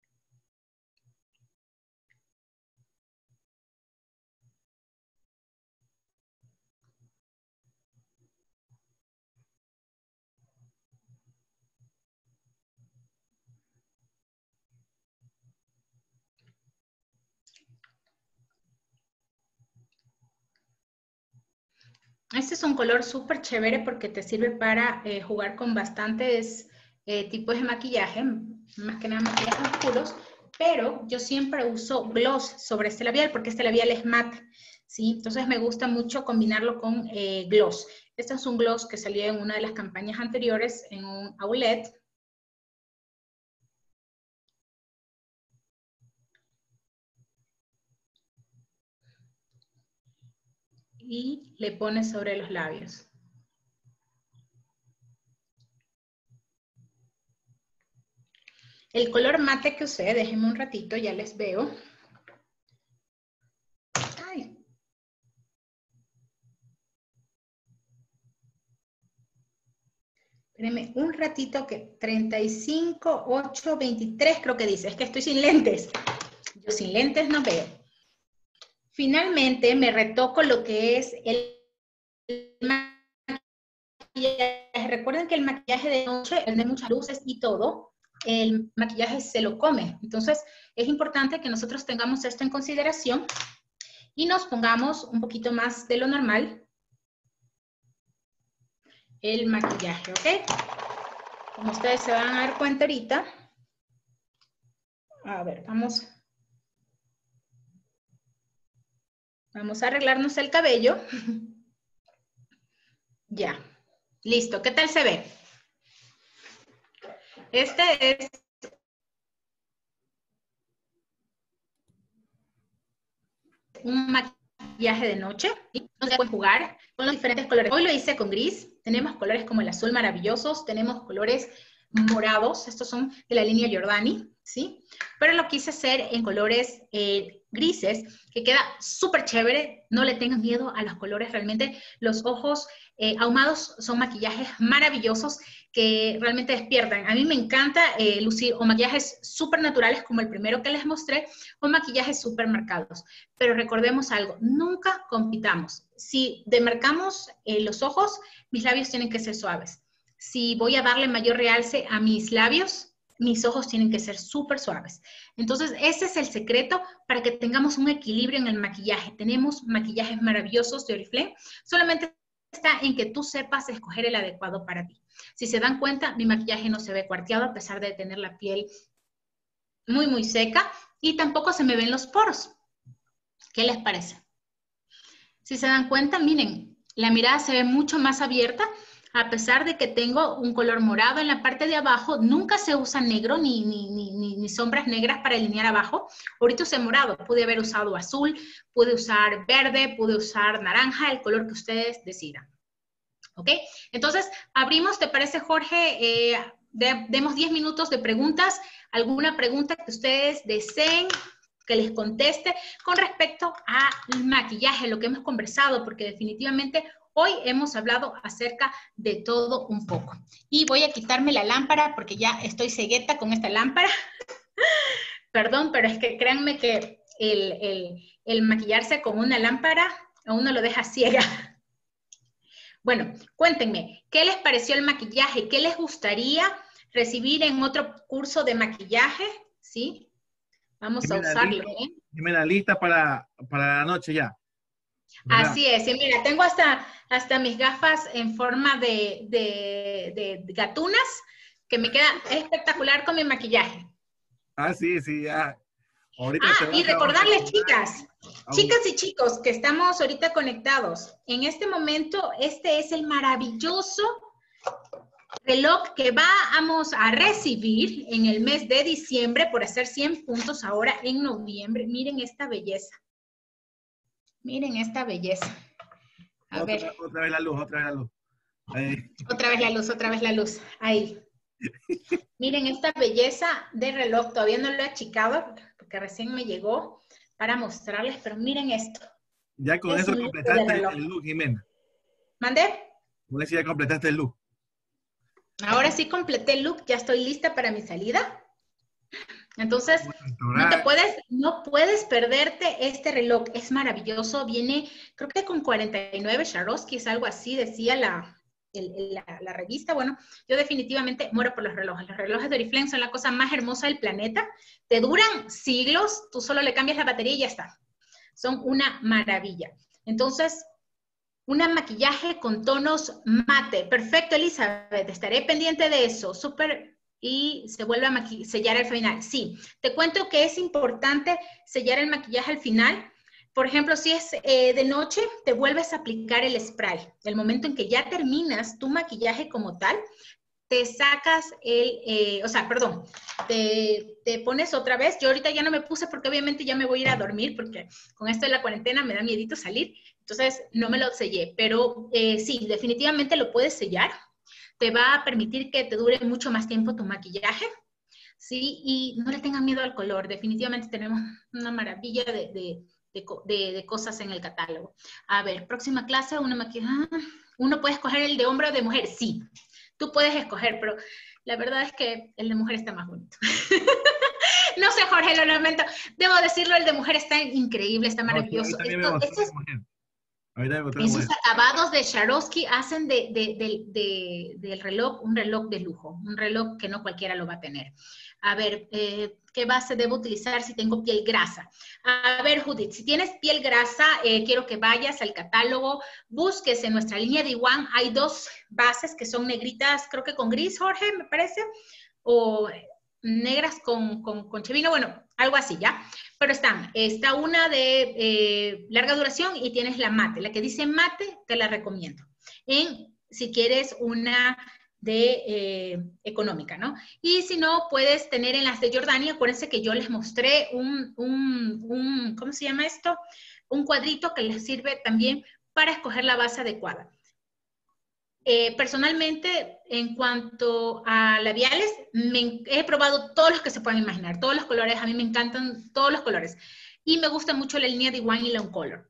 Este es un color súper chévere porque te sirve para eh, jugar con bastantes eh, tipos de maquillaje, más que nada maquillajes oscuros, pero yo siempre uso gloss sobre este labial porque este labial es mate, ¿sí? Entonces me gusta mucho combinarlo con eh, gloss. Este es un gloss que salió en una de las campañas anteriores en un outlet. Y le pones sobre los labios. El color mate que usé, déjenme un ratito, ya les veo. Ay. Espérenme un ratito que treinta y cinco, ocho, veintitrés creo que dice. Es que estoy sin lentes. Yo sin lentes no veo. Finalmente me retoco lo que es el maquillaje. Recuerden que el maquillaje de noche, el de muchas luces y todo, el maquillaje se lo come. Entonces es importante que nosotros tengamos esto en consideración y nos pongamos un poquito más de lo normal el maquillaje, ¿ok? Como ustedes se van a dar cuenta ahorita. A ver, vamos. Vamos a arreglarnos el cabello. Ya. Listo. ¿Qué tal se ve? Este es un maquillaje de noche. No se puede jugar con los diferentes colores. Hoy lo hice con gris. Tenemos colores como el azul maravillosos. Tenemos colores morados. Estos son de la línea Giordani, ¿sí? Pero lo quise hacer en colores eh, grises, que queda súper chévere. No le tengan miedo a los colores. Realmente los ojos eh, ahumados son maquillajes maravillosos que realmente despiertan. A mí me encanta eh, lucir o maquillajes súper naturales como el primero que les mostré, o maquillajes súper marcados. Pero recordemos algo, nunca compitamos. Si demarcamos eh, los ojos, mis labios tienen que ser suaves. Si voy a darle mayor realce a mis labios, mis ojos tienen que ser súper suaves. Entonces, ese es el secreto para que tengamos un equilibrio en el maquillaje. Tenemos maquillajes maravillosos de Oriflame, solamente está en que tú sepas escoger el adecuado para ti. Si se dan cuenta, mi maquillaje no se ve cuarteado a pesar de tener la piel muy, muy seca y tampoco se me ven los poros. ¿Qué les parece? Si se dan cuenta, miren, la mirada se ve mucho más abierta a pesar de que tengo un color morado en la parte de abajo. Nunca se usa negro ni, ni, ni, ni sombras negras para alinear abajo. Ahorita usé morado, pude haber usado azul, pude usar verde, pude usar naranja, el color que ustedes decidan. ¿Ok? Entonces, abrimos, ¿te parece, Jorge? Eh, de, demos diez minutos de preguntas. ¿Alguna pregunta que ustedes deseen que les conteste con respecto al maquillaje, lo que hemos conversado? Porque definitivamente hoy hemos hablado acerca de todo un poco. Y voy a quitarme la lámpara porque ya estoy cegueta con esta lámpara. Perdón, pero es que créanme que el, el, el maquillarse con una lámpara a uno lo deja ciega. Bueno, cuéntenme, ¿qué les pareció el maquillaje? ¿Qué les gustaría recibir en otro curso de maquillaje? ¿Sí? Vamos a Jimena, usarlo, listo. ¿eh? Jimena, lista para, para la noche ya, ¿verdad? Así es, y mira, tengo hasta, hasta mis gafas en forma de, de, de gatunas, que me queda espectacular con mi maquillaje. Ah, sí, sí, ya. Ahorita te Ah, y vas a recordarles, vacacionar. chicas, Aún. chicas y chicos, que estamos ahorita conectados. En este momento, este es el maravilloso reloj que vamos a recibir en el mes de diciembre por hacer cien puntos ahora en noviembre. Miren esta belleza. Miren esta belleza. A Otra, ver. otra vez la luz, otra vez la luz. Ahí. Otra vez la luz, otra vez la luz. Ahí. Miren esta belleza de reloj. Todavía no lo he achicado porque recién me llegó para mostrarles, pero miren esto. Ya con Es eso un lujo de completaste reloj. el look, Jimena. ¿Mandé? Con eso ya completaste el look. Ahora sí completé el look, ya estoy lista para mi salida. Entonces, no te Restaurar. puedes, no puedes perderte este reloj. Es maravilloso. Viene, creo que con cuarenta y nueve Swarovski, es algo así, decía la, el, el, la, la revista. Bueno, yo definitivamente muero por los relojes. Los relojes de Oriflame son la cosa más hermosa del planeta. Te duran siglos, tú solo le cambias la batería y ya está. Son una maravilla. Entonces, un maquillaje con tonos mate. Perfecto, Elizabeth. Estaré pendiente de eso. Súper. Y se vuelve a sellar al final. Sí, te cuento que es importante sellar el maquillaje al final. Por ejemplo, si es eh, de noche, te vuelves a aplicar el spray. El momento en que ya terminas tu maquillaje como tal, te sacas el, eh, o sea, perdón, te, te pones otra vez. Yo ahorita ya no me puse porque obviamente ya me voy a ir a dormir porque con esto de la cuarentena me da miedito salir. Entonces no me lo sellé, pero eh, sí, definitivamente lo puedes sellar. Te va a permitir que te dure mucho más tiempo tu maquillaje, ¿sí? Y no le tengan miedo al color. Definitivamente tenemos una maravilla de, de, de, de, de cosas en el catálogo. A ver, próxima clase, una maquillaje. Uno puede escoger el de hombre o de mujer, sí. Tú puedes escoger, pero la verdad es que el de mujer está más bonito. No sé, Jorge, lo lamento. Debo decirlo, el de mujer está increíble, está maravilloso. No, sí, también me Esto, gustó esto de es, mujer. Ahorita me gustó de esos mujer. acabados de Swarovski hacen de, de, de, de, del reloj un reloj de lujo, un reloj que no cualquiera lo va a tener. A ver, eh, ¿qué base debo utilizar si tengo piel grasa? A ver, Judith, si tienes piel grasa, eh, quiero que vayas al catálogo, busques en nuestra línea de Iwan, hay dos bases que son negritas, creo que con gris, Jorge, me parece, o negras con, con, con chevino, bueno, algo así, ¿ya? Pero están, está una de eh, larga duración y tienes la mate. La que dice mate, te la recomiendo. En, si quieres una de eh, económica, ¿no? Y si no, puedes tener en las de Jordani. Acuérdense que yo les mostré un, un, un, ¿cómo se llama esto? Un cuadrito que les sirve también para escoger la base adecuada. Eh, personalmente, en cuanto a labiales, me, he probado todos los que se puedan imaginar, todos los colores, a mí me encantan todos los colores. Y me gusta mucho la línea de Iwan y Lawn Color.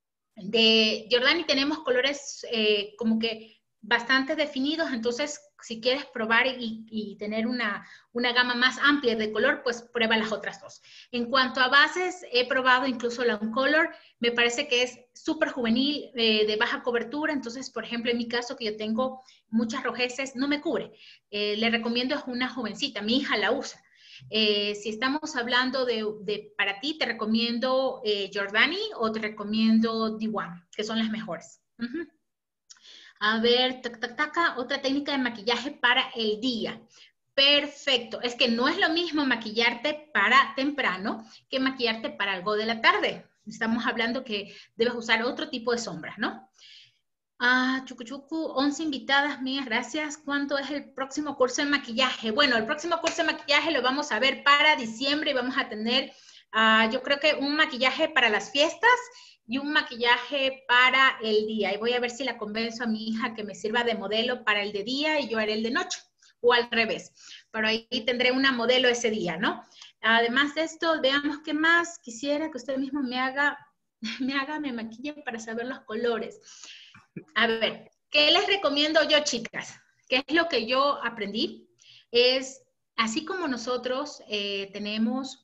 De Jordani tenemos colores eh, como que bastante definidos, entonces si quieres probar y, y tener una, una gama más amplia de color, pues prueba las otras dos. En cuanto a bases, he probado incluso la Color, me parece que es súper juvenil, eh, de baja cobertura, entonces, por ejemplo, en mi caso, que yo tengo muchas rojeces, no me cubre. Eh, le recomiendo es una jovencita, mi hija la usa. Eh, si estamos hablando de, de, para ti, te recomiendo eh, Jordani o te recomiendo D uno, que son las mejores. Uh-huh. A ver, tac, tac, tac, otra técnica de maquillaje para el día. Perfecto. Es que no es lo mismo maquillarte para temprano que maquillarte para algo de la tarde. Estamos hablando que debes usar otro tipo de sombras, ¿no? Ah, chucu, chucu, once invitadas mías, gracias. ¿Cuánto es el próximo curso de maquillaje? Bueno, el próximo curso de maquillaje lo vamos a ver para diciembre y vamos a tener, uh, yo creo que un maquillaje para las fiestas y un maquillaje para el día. Y voy a ver si la convenzo a mi hija que me sirva de modelo para el de día y yo haré el de noche, o al revés. Pero ahí tendré una modelo ese día, ¿no? Además de esto, veamos qué más. Quisiera que usted mismo me haga, me haga, me maquille para saber los colores. A ver, ¿qué les recomiendo yo, chicas? ¿Qué es lo que yo aprendí? Es, así como nosotros eh, tenemos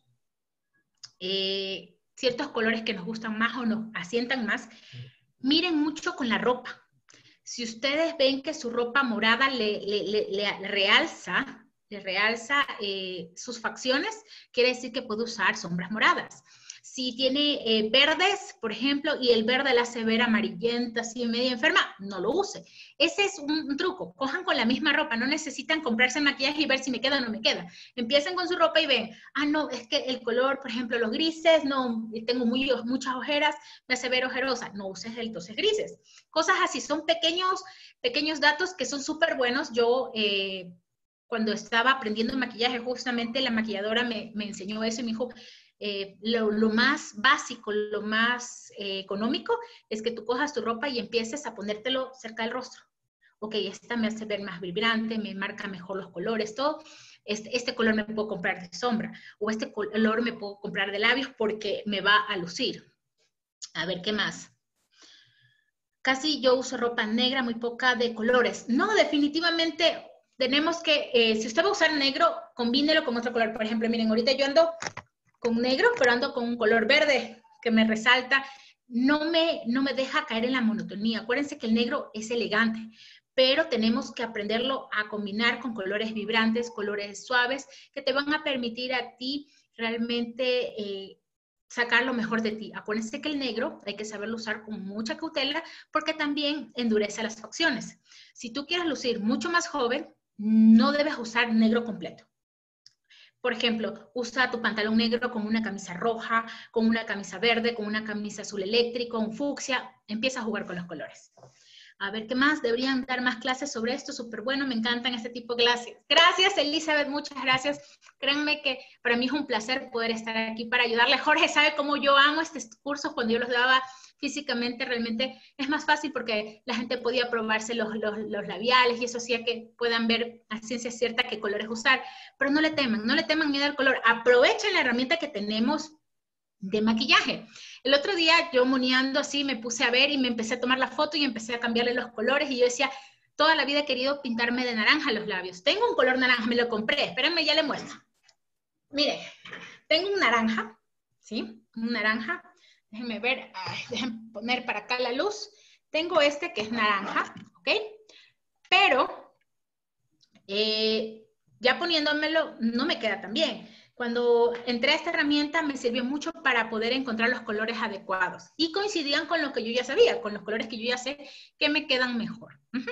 eh, ciertos colores que nos gustan más o nos asientan más, miren mucho con la ropa. Si ustedes ven que su ropa morada le, le, le, le realza le realza eh, sus facciones, quiere decir que puede usar sombras moradas. Si tiene eh, verdes, por ejemplo, y el verde la hace ver amarillenta, así medio enferma, no lo use. Ese es un, un truco. Cojan con la misma ropa, no necesitan comprarse maquillaje y ver si me queda o no me queda. Empiecen con su ropa y ven, ah, no, es que el color, por ejemplo, los grises, no, tengo muy, muchas ojeras, me hace ver ojerosa. No uses entonces grises. Cosas así, son pequeños, pequeños datos que son súper buenos. Yo... Eh, cuando estaba aprendiendo maquillaje, justamente la maquilladora me, me enseñó eso y me dijo, eh, lo, lo más básico, lo más eh, económico es que tú cojas tu ropa y empieces a ponértelo cerca del rostro. Ok, esta me hace ver más vibrante, me marca mejor los colores, todo. Este, este color me puedo comprar de sombra o este color me puedo comprar de labios porque me va a lucir. A ver, ¿qué más? Casi yo uso ropa negra, muy poca de colores. No, definitivamente... Tenemos que, eh, si usted va a usar negro, combínelo con otro color. Por ejemplo, miren, ahorita yo ando con negro, pero ando con un color verde que me resalta. No me, no me deja caer en la monotonía. Acuérdense que el negro es elegante, pero tenemos que aprenderlo a combinar con colores vibrantes, colores suaves, que te van a permitir a ti realmente eh, sacar lo mejor de ti. Acuérdense que el negro hay que saberlo usar con mucha cautela porque también endurece las facciones. Si tú quieres lucir mucho más joven, no debes usar negro completo. Por ejemplo, usa tu pantalón negro con una camisa roja, con una camisa verde, con una camisa azul eléctrico, un fucsia. Empieza a jugar con los colores. A ver, ¿qué más? Deberían dar más clases sobre esto. Súper bueno, me encantan este tipo de clases. Gracias, Elizabeth, muchas gracias. Créanme que para mí es un placer poder estar aquí para ayudarle. Jorge sabe cómo yo amo estos cursos cuando yo los daba físicamente. Realmente es más fácil porque la gente podía probarse los, los, los labiales y eso hacía que puedan ver a ciencia cierta qué colores usar. Pero no le teman, no le teman miedo al color. Aprovechen la herramienta que tenemos de maquillaje. El otro día yo moneando así me puse a ver y me empecé a tomar la foto y empecé a cambiarle los colores y yo decía, toda la vida he querido pintarme de naranja los labios. Tengo un color naranja, me lo compré, espérenme, ya le muestro. Mire, tengo un naranja, ¿sí? Un naranja, déjenme ver, ay, déjenme poner para acá la luz. Tengo este que es naranja, ¿ok? Pero eh, ya poniéndomelo no me queda tan bien. Cuando entré a esta herramienta me sirvió mucho para poder encontrar los colores adecuados y coincidían con lo que yo ya sabía, con los colores que yo ya sé que me quedan mejor. Uh-huh.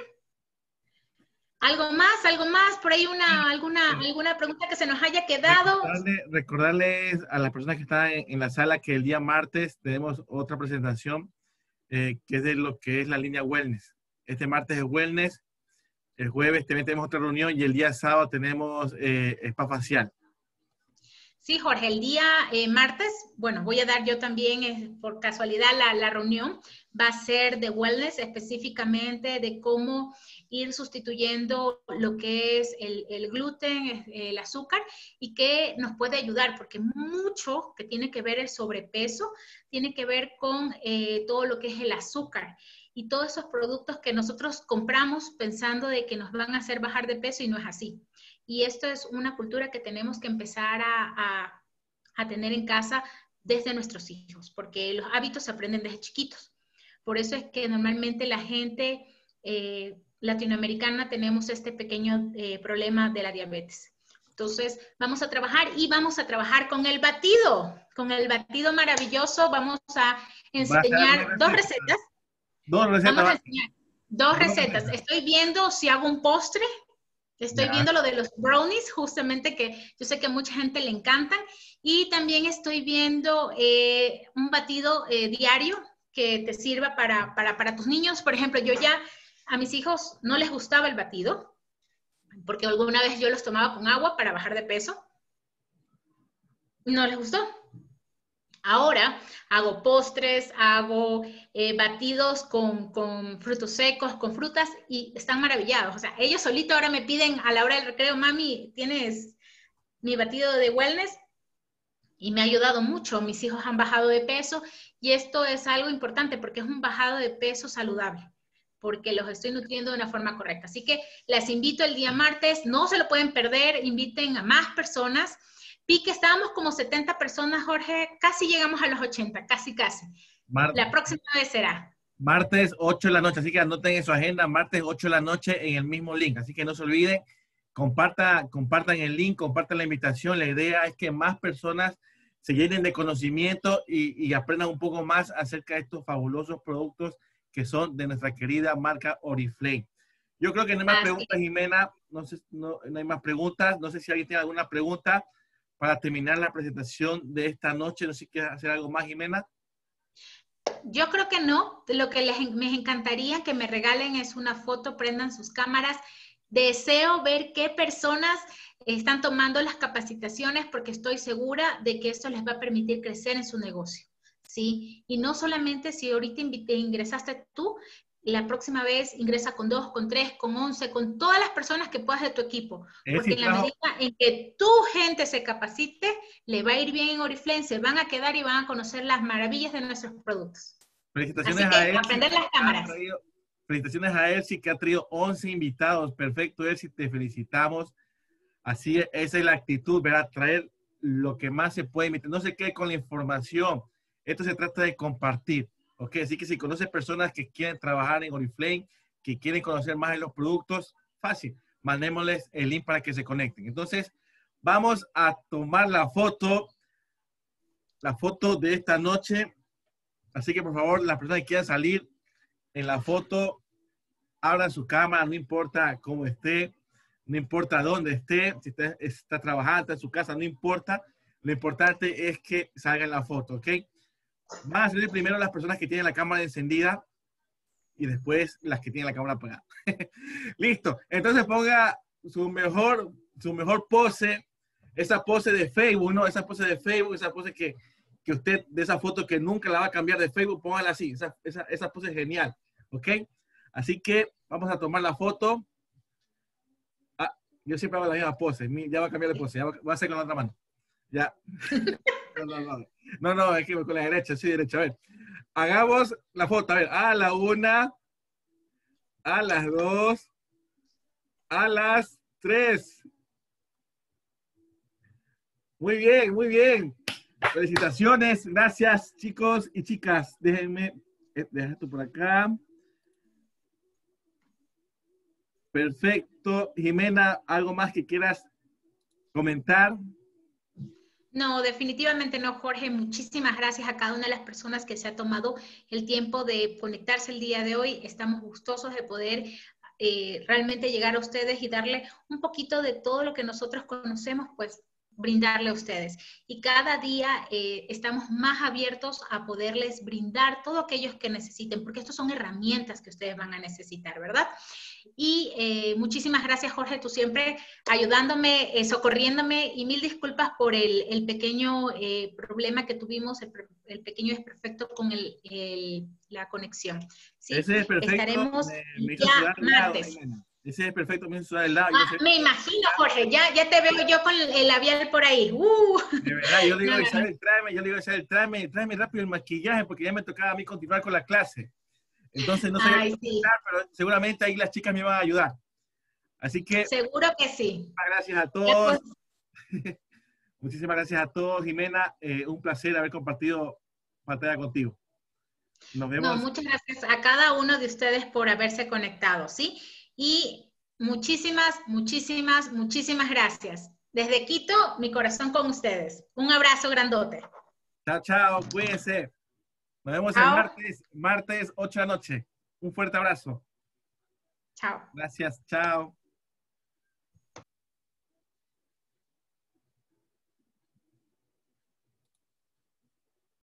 ¿Algo más? ¿Algo más? ¿Por ahí una, alguna, alguna pregunta que se nos haya quedado? Recordarle, recordarles a las personas que están en, en la sala que el día martes tenemos otra presentación eh, que es de lo que es la línea Wellness. Este martes es Wellness, el jueves también tenemos otra reunión y el día sábado tenemos eh, spa facial. Sí, Jorge, el día eh, martes, bueno, voy a dar yo también, eh, por casualidad, la, la reunión va a ser de wellness, específicamente de cómo ir sustituyendo lo que es el, el gluten, el azúcar, y que nos puede ayudar, porque mucho que tiene que ver el sobrepeso, tiene que ver con eh, todo lo que es el azúcar, y todos esos productos que nosotros compramos pensando de que nos van a hacer bajar de peso y no es así. Y esto es una cultura que tenemos que empezar a, a, a tener en casa desde nuestros hijos, porque los hábitos se aprenden desde chiquitos. Por eso es que normalmente la gente eh, latinoamericana tenemos este pequeño eh, problema de la diabetes. Entonces, vamos a trabajar y vamos a trabajar con el batido, con el batido maravilloso. Vamos a enseñar dos recetas. Dos recetas. Vamos a enseñar dos recetas. Estoy viendo si hago un postre. Estoy ya. viendo lo de los brownies, justamente que yo sé que a mucha gente le encantan. Y también estoy viendo eh, un batido eh, diario que te sirva para, para, para tus niños. Por ejemplo, yo ya a mis hijos no les gustaba el batido, porque alguna vez yo los tomaba con agua para bajar de peso. No les gustó. Ahora hago postres, hago eh, batidos con, con frutos secos, con frutas, y están maravillados. O sea, ellos solitos ahora me piden a la hora del recreo, mami, ¿tienes mi batido de wellness? Y me ha ayudado mucho. Mis hijos han bajado de peso y esto es algo importante porque es un bajado de peso saludable, porque los estoy nutriendo de una forma correcta. Así que les invito el día martes, no se lo pueden perder, inviten a más personas. Vi que estábamos como setenta personas, Jorge, casi llegamos a los ochenta, casi, casi. Martes, la próxima vez será. Martes, ocho de la noche, así que anoten en su agenda, martes, ocho de la noche en el mismo link. Así que no se olviden, Comparta, compartan el link, compartan la invitación. La idea es que más personas se llenen de conocimiento y, y aprendan un poco más acerca de estos fabulosos productos que son de nuestra querida marca Oriflame. Yo creo que no hay más Así preguntas, Jimena. No, sé, no, no hay más preguntas. No sé si alguien tiene alguna pregunta para terminar la presentación de esta noche. No sé si quieres hacer algo más, Jimena. Yo creo que no. Lo que les, me encantaría que me regalen es una foto, prendan sus cámaras. Deseo ver qué personas están tomando las capacitaciones porque estoy segura de que esto les va a permitir crecer en su negocio, ¿sí? Y no solamente si ahorita invité, ingresaste tú, la próxima vez ingresa con dos, con tres, con once, con todas las personas que puedas de tu equipo. Porque en la medida en que tu gente se capacite, le va a ir bien en Oriflame, se van a quedar y van a conocer las maravillas de nuestros productos. Felicitaciones Así que a él. aprender las cámaras. Traído, felicitaciones a Elsie, que ha traído once invitados. Perfecto, Elsie, te felicitamos. Así es, esa es la actitud, ¿verdad? Traer lo que más se puede. No se quede con la información. Esto se trata de compartir. ¿Ok? Así que si conoces personas que quieren trabajar en Oriflame, que quieren conocer más de los productos, fácil. Mandémosles el link para que se conecten. Entonces, vamos a tomar la foto, la foto de esta noche. Así que, por favor, las personas que quieran salir en la foto, abran su cámara, no importa cómo esté, no importa dónde esté, si está, está trabajando, está en su casa, no importa. Lo importante es que salga en la foto, ¿ok? Van a salir primero las personas que tienen la cámara encendida y después las que tienen la cámara apagada. Listo. Entonces ponga su mejor, su mejor pose, esa pose de Facebook, ¿no? Esa pose de Facebook, esa pose que, que usted, de esa foto que nunca la va a cambiar de Facebook, póngala así. Esa, esa, esa pose es genial, ¿ok? Así que vamos a tomar la foto. Ah, yo siempre hago la misma pose. Ya va a cambiar de pose. Ya va, voy a hacer con la otra mano. Ya. No, no, no. No, no, es que con la derecha, sí, derecha. A ver. Hagamos la foto. A ver, a la una, a las dos, a las tres. Muy bien, muy bien. Felicitaciones. Gracias, chicos y chicas. Déjenme, dejar esto por acá. Perfecto. Jimena, ¿algo más que quieras comentar? No, definitivamente no, Jorge. Muchísimas gracias a cada una de las personas que se ha tomado el tiempo de conectarse el día de hoy. Estamos gustosos de poder eh, realmente llegar a ustedes y darle un poquito de todo lo que nosotros conocemos, pues brindarle a ustedes. Y cada día eh, estamos más abiertos a poderles brindar todo aquello que necesiten, porque estas son herramientas que ustedes van a necesitar, ¿verdad? Y eh, muchísimas gracias, Jorge, tú siempre ayudándome, eh, socorriéndome, y mil disculpas por el, el pequeño eh, problema que tuvimos, el, el pequeño desperfecto con el, el, la conexión. ¿Sí? Ese es perfecto. Estaremos me, me ya martes. Lado, Ese es perfecto, me hizo sudar el lado. Ah, sé, me imagino, Jorge, ya, ya te veo yo con el labial por ahí. Uh. De verdad, yo le digo, no, Isabel, no. tráeme, yo le digo, Isabel, tráeme, tráeme rápido el maquillaje, porque ya me tocaba a mí continuar con la clase. Entonces no sé, Sí. pero seguramente ahí las chicas me van a ayudar. Así que... Seguro que sí. Muchas gracias a todos. Pues. Muchísimas gracias a todos, Jimena. Eh, un placer haber compartido pantalla contigo. Nos vemos. No, muchas gracias a cada uno de ustedes por haberse conectado, ¿sí? Y muchísimas, muchísimas, muchísimas gracias. Desde Quito, mi corazón con ustedes. Un abrazo grandote. Chao, chao. Cuídense. Nos vemos chao. El martes, martes ocho de la noche. Un fuerte abrazo. Chao. Gracias. Chao.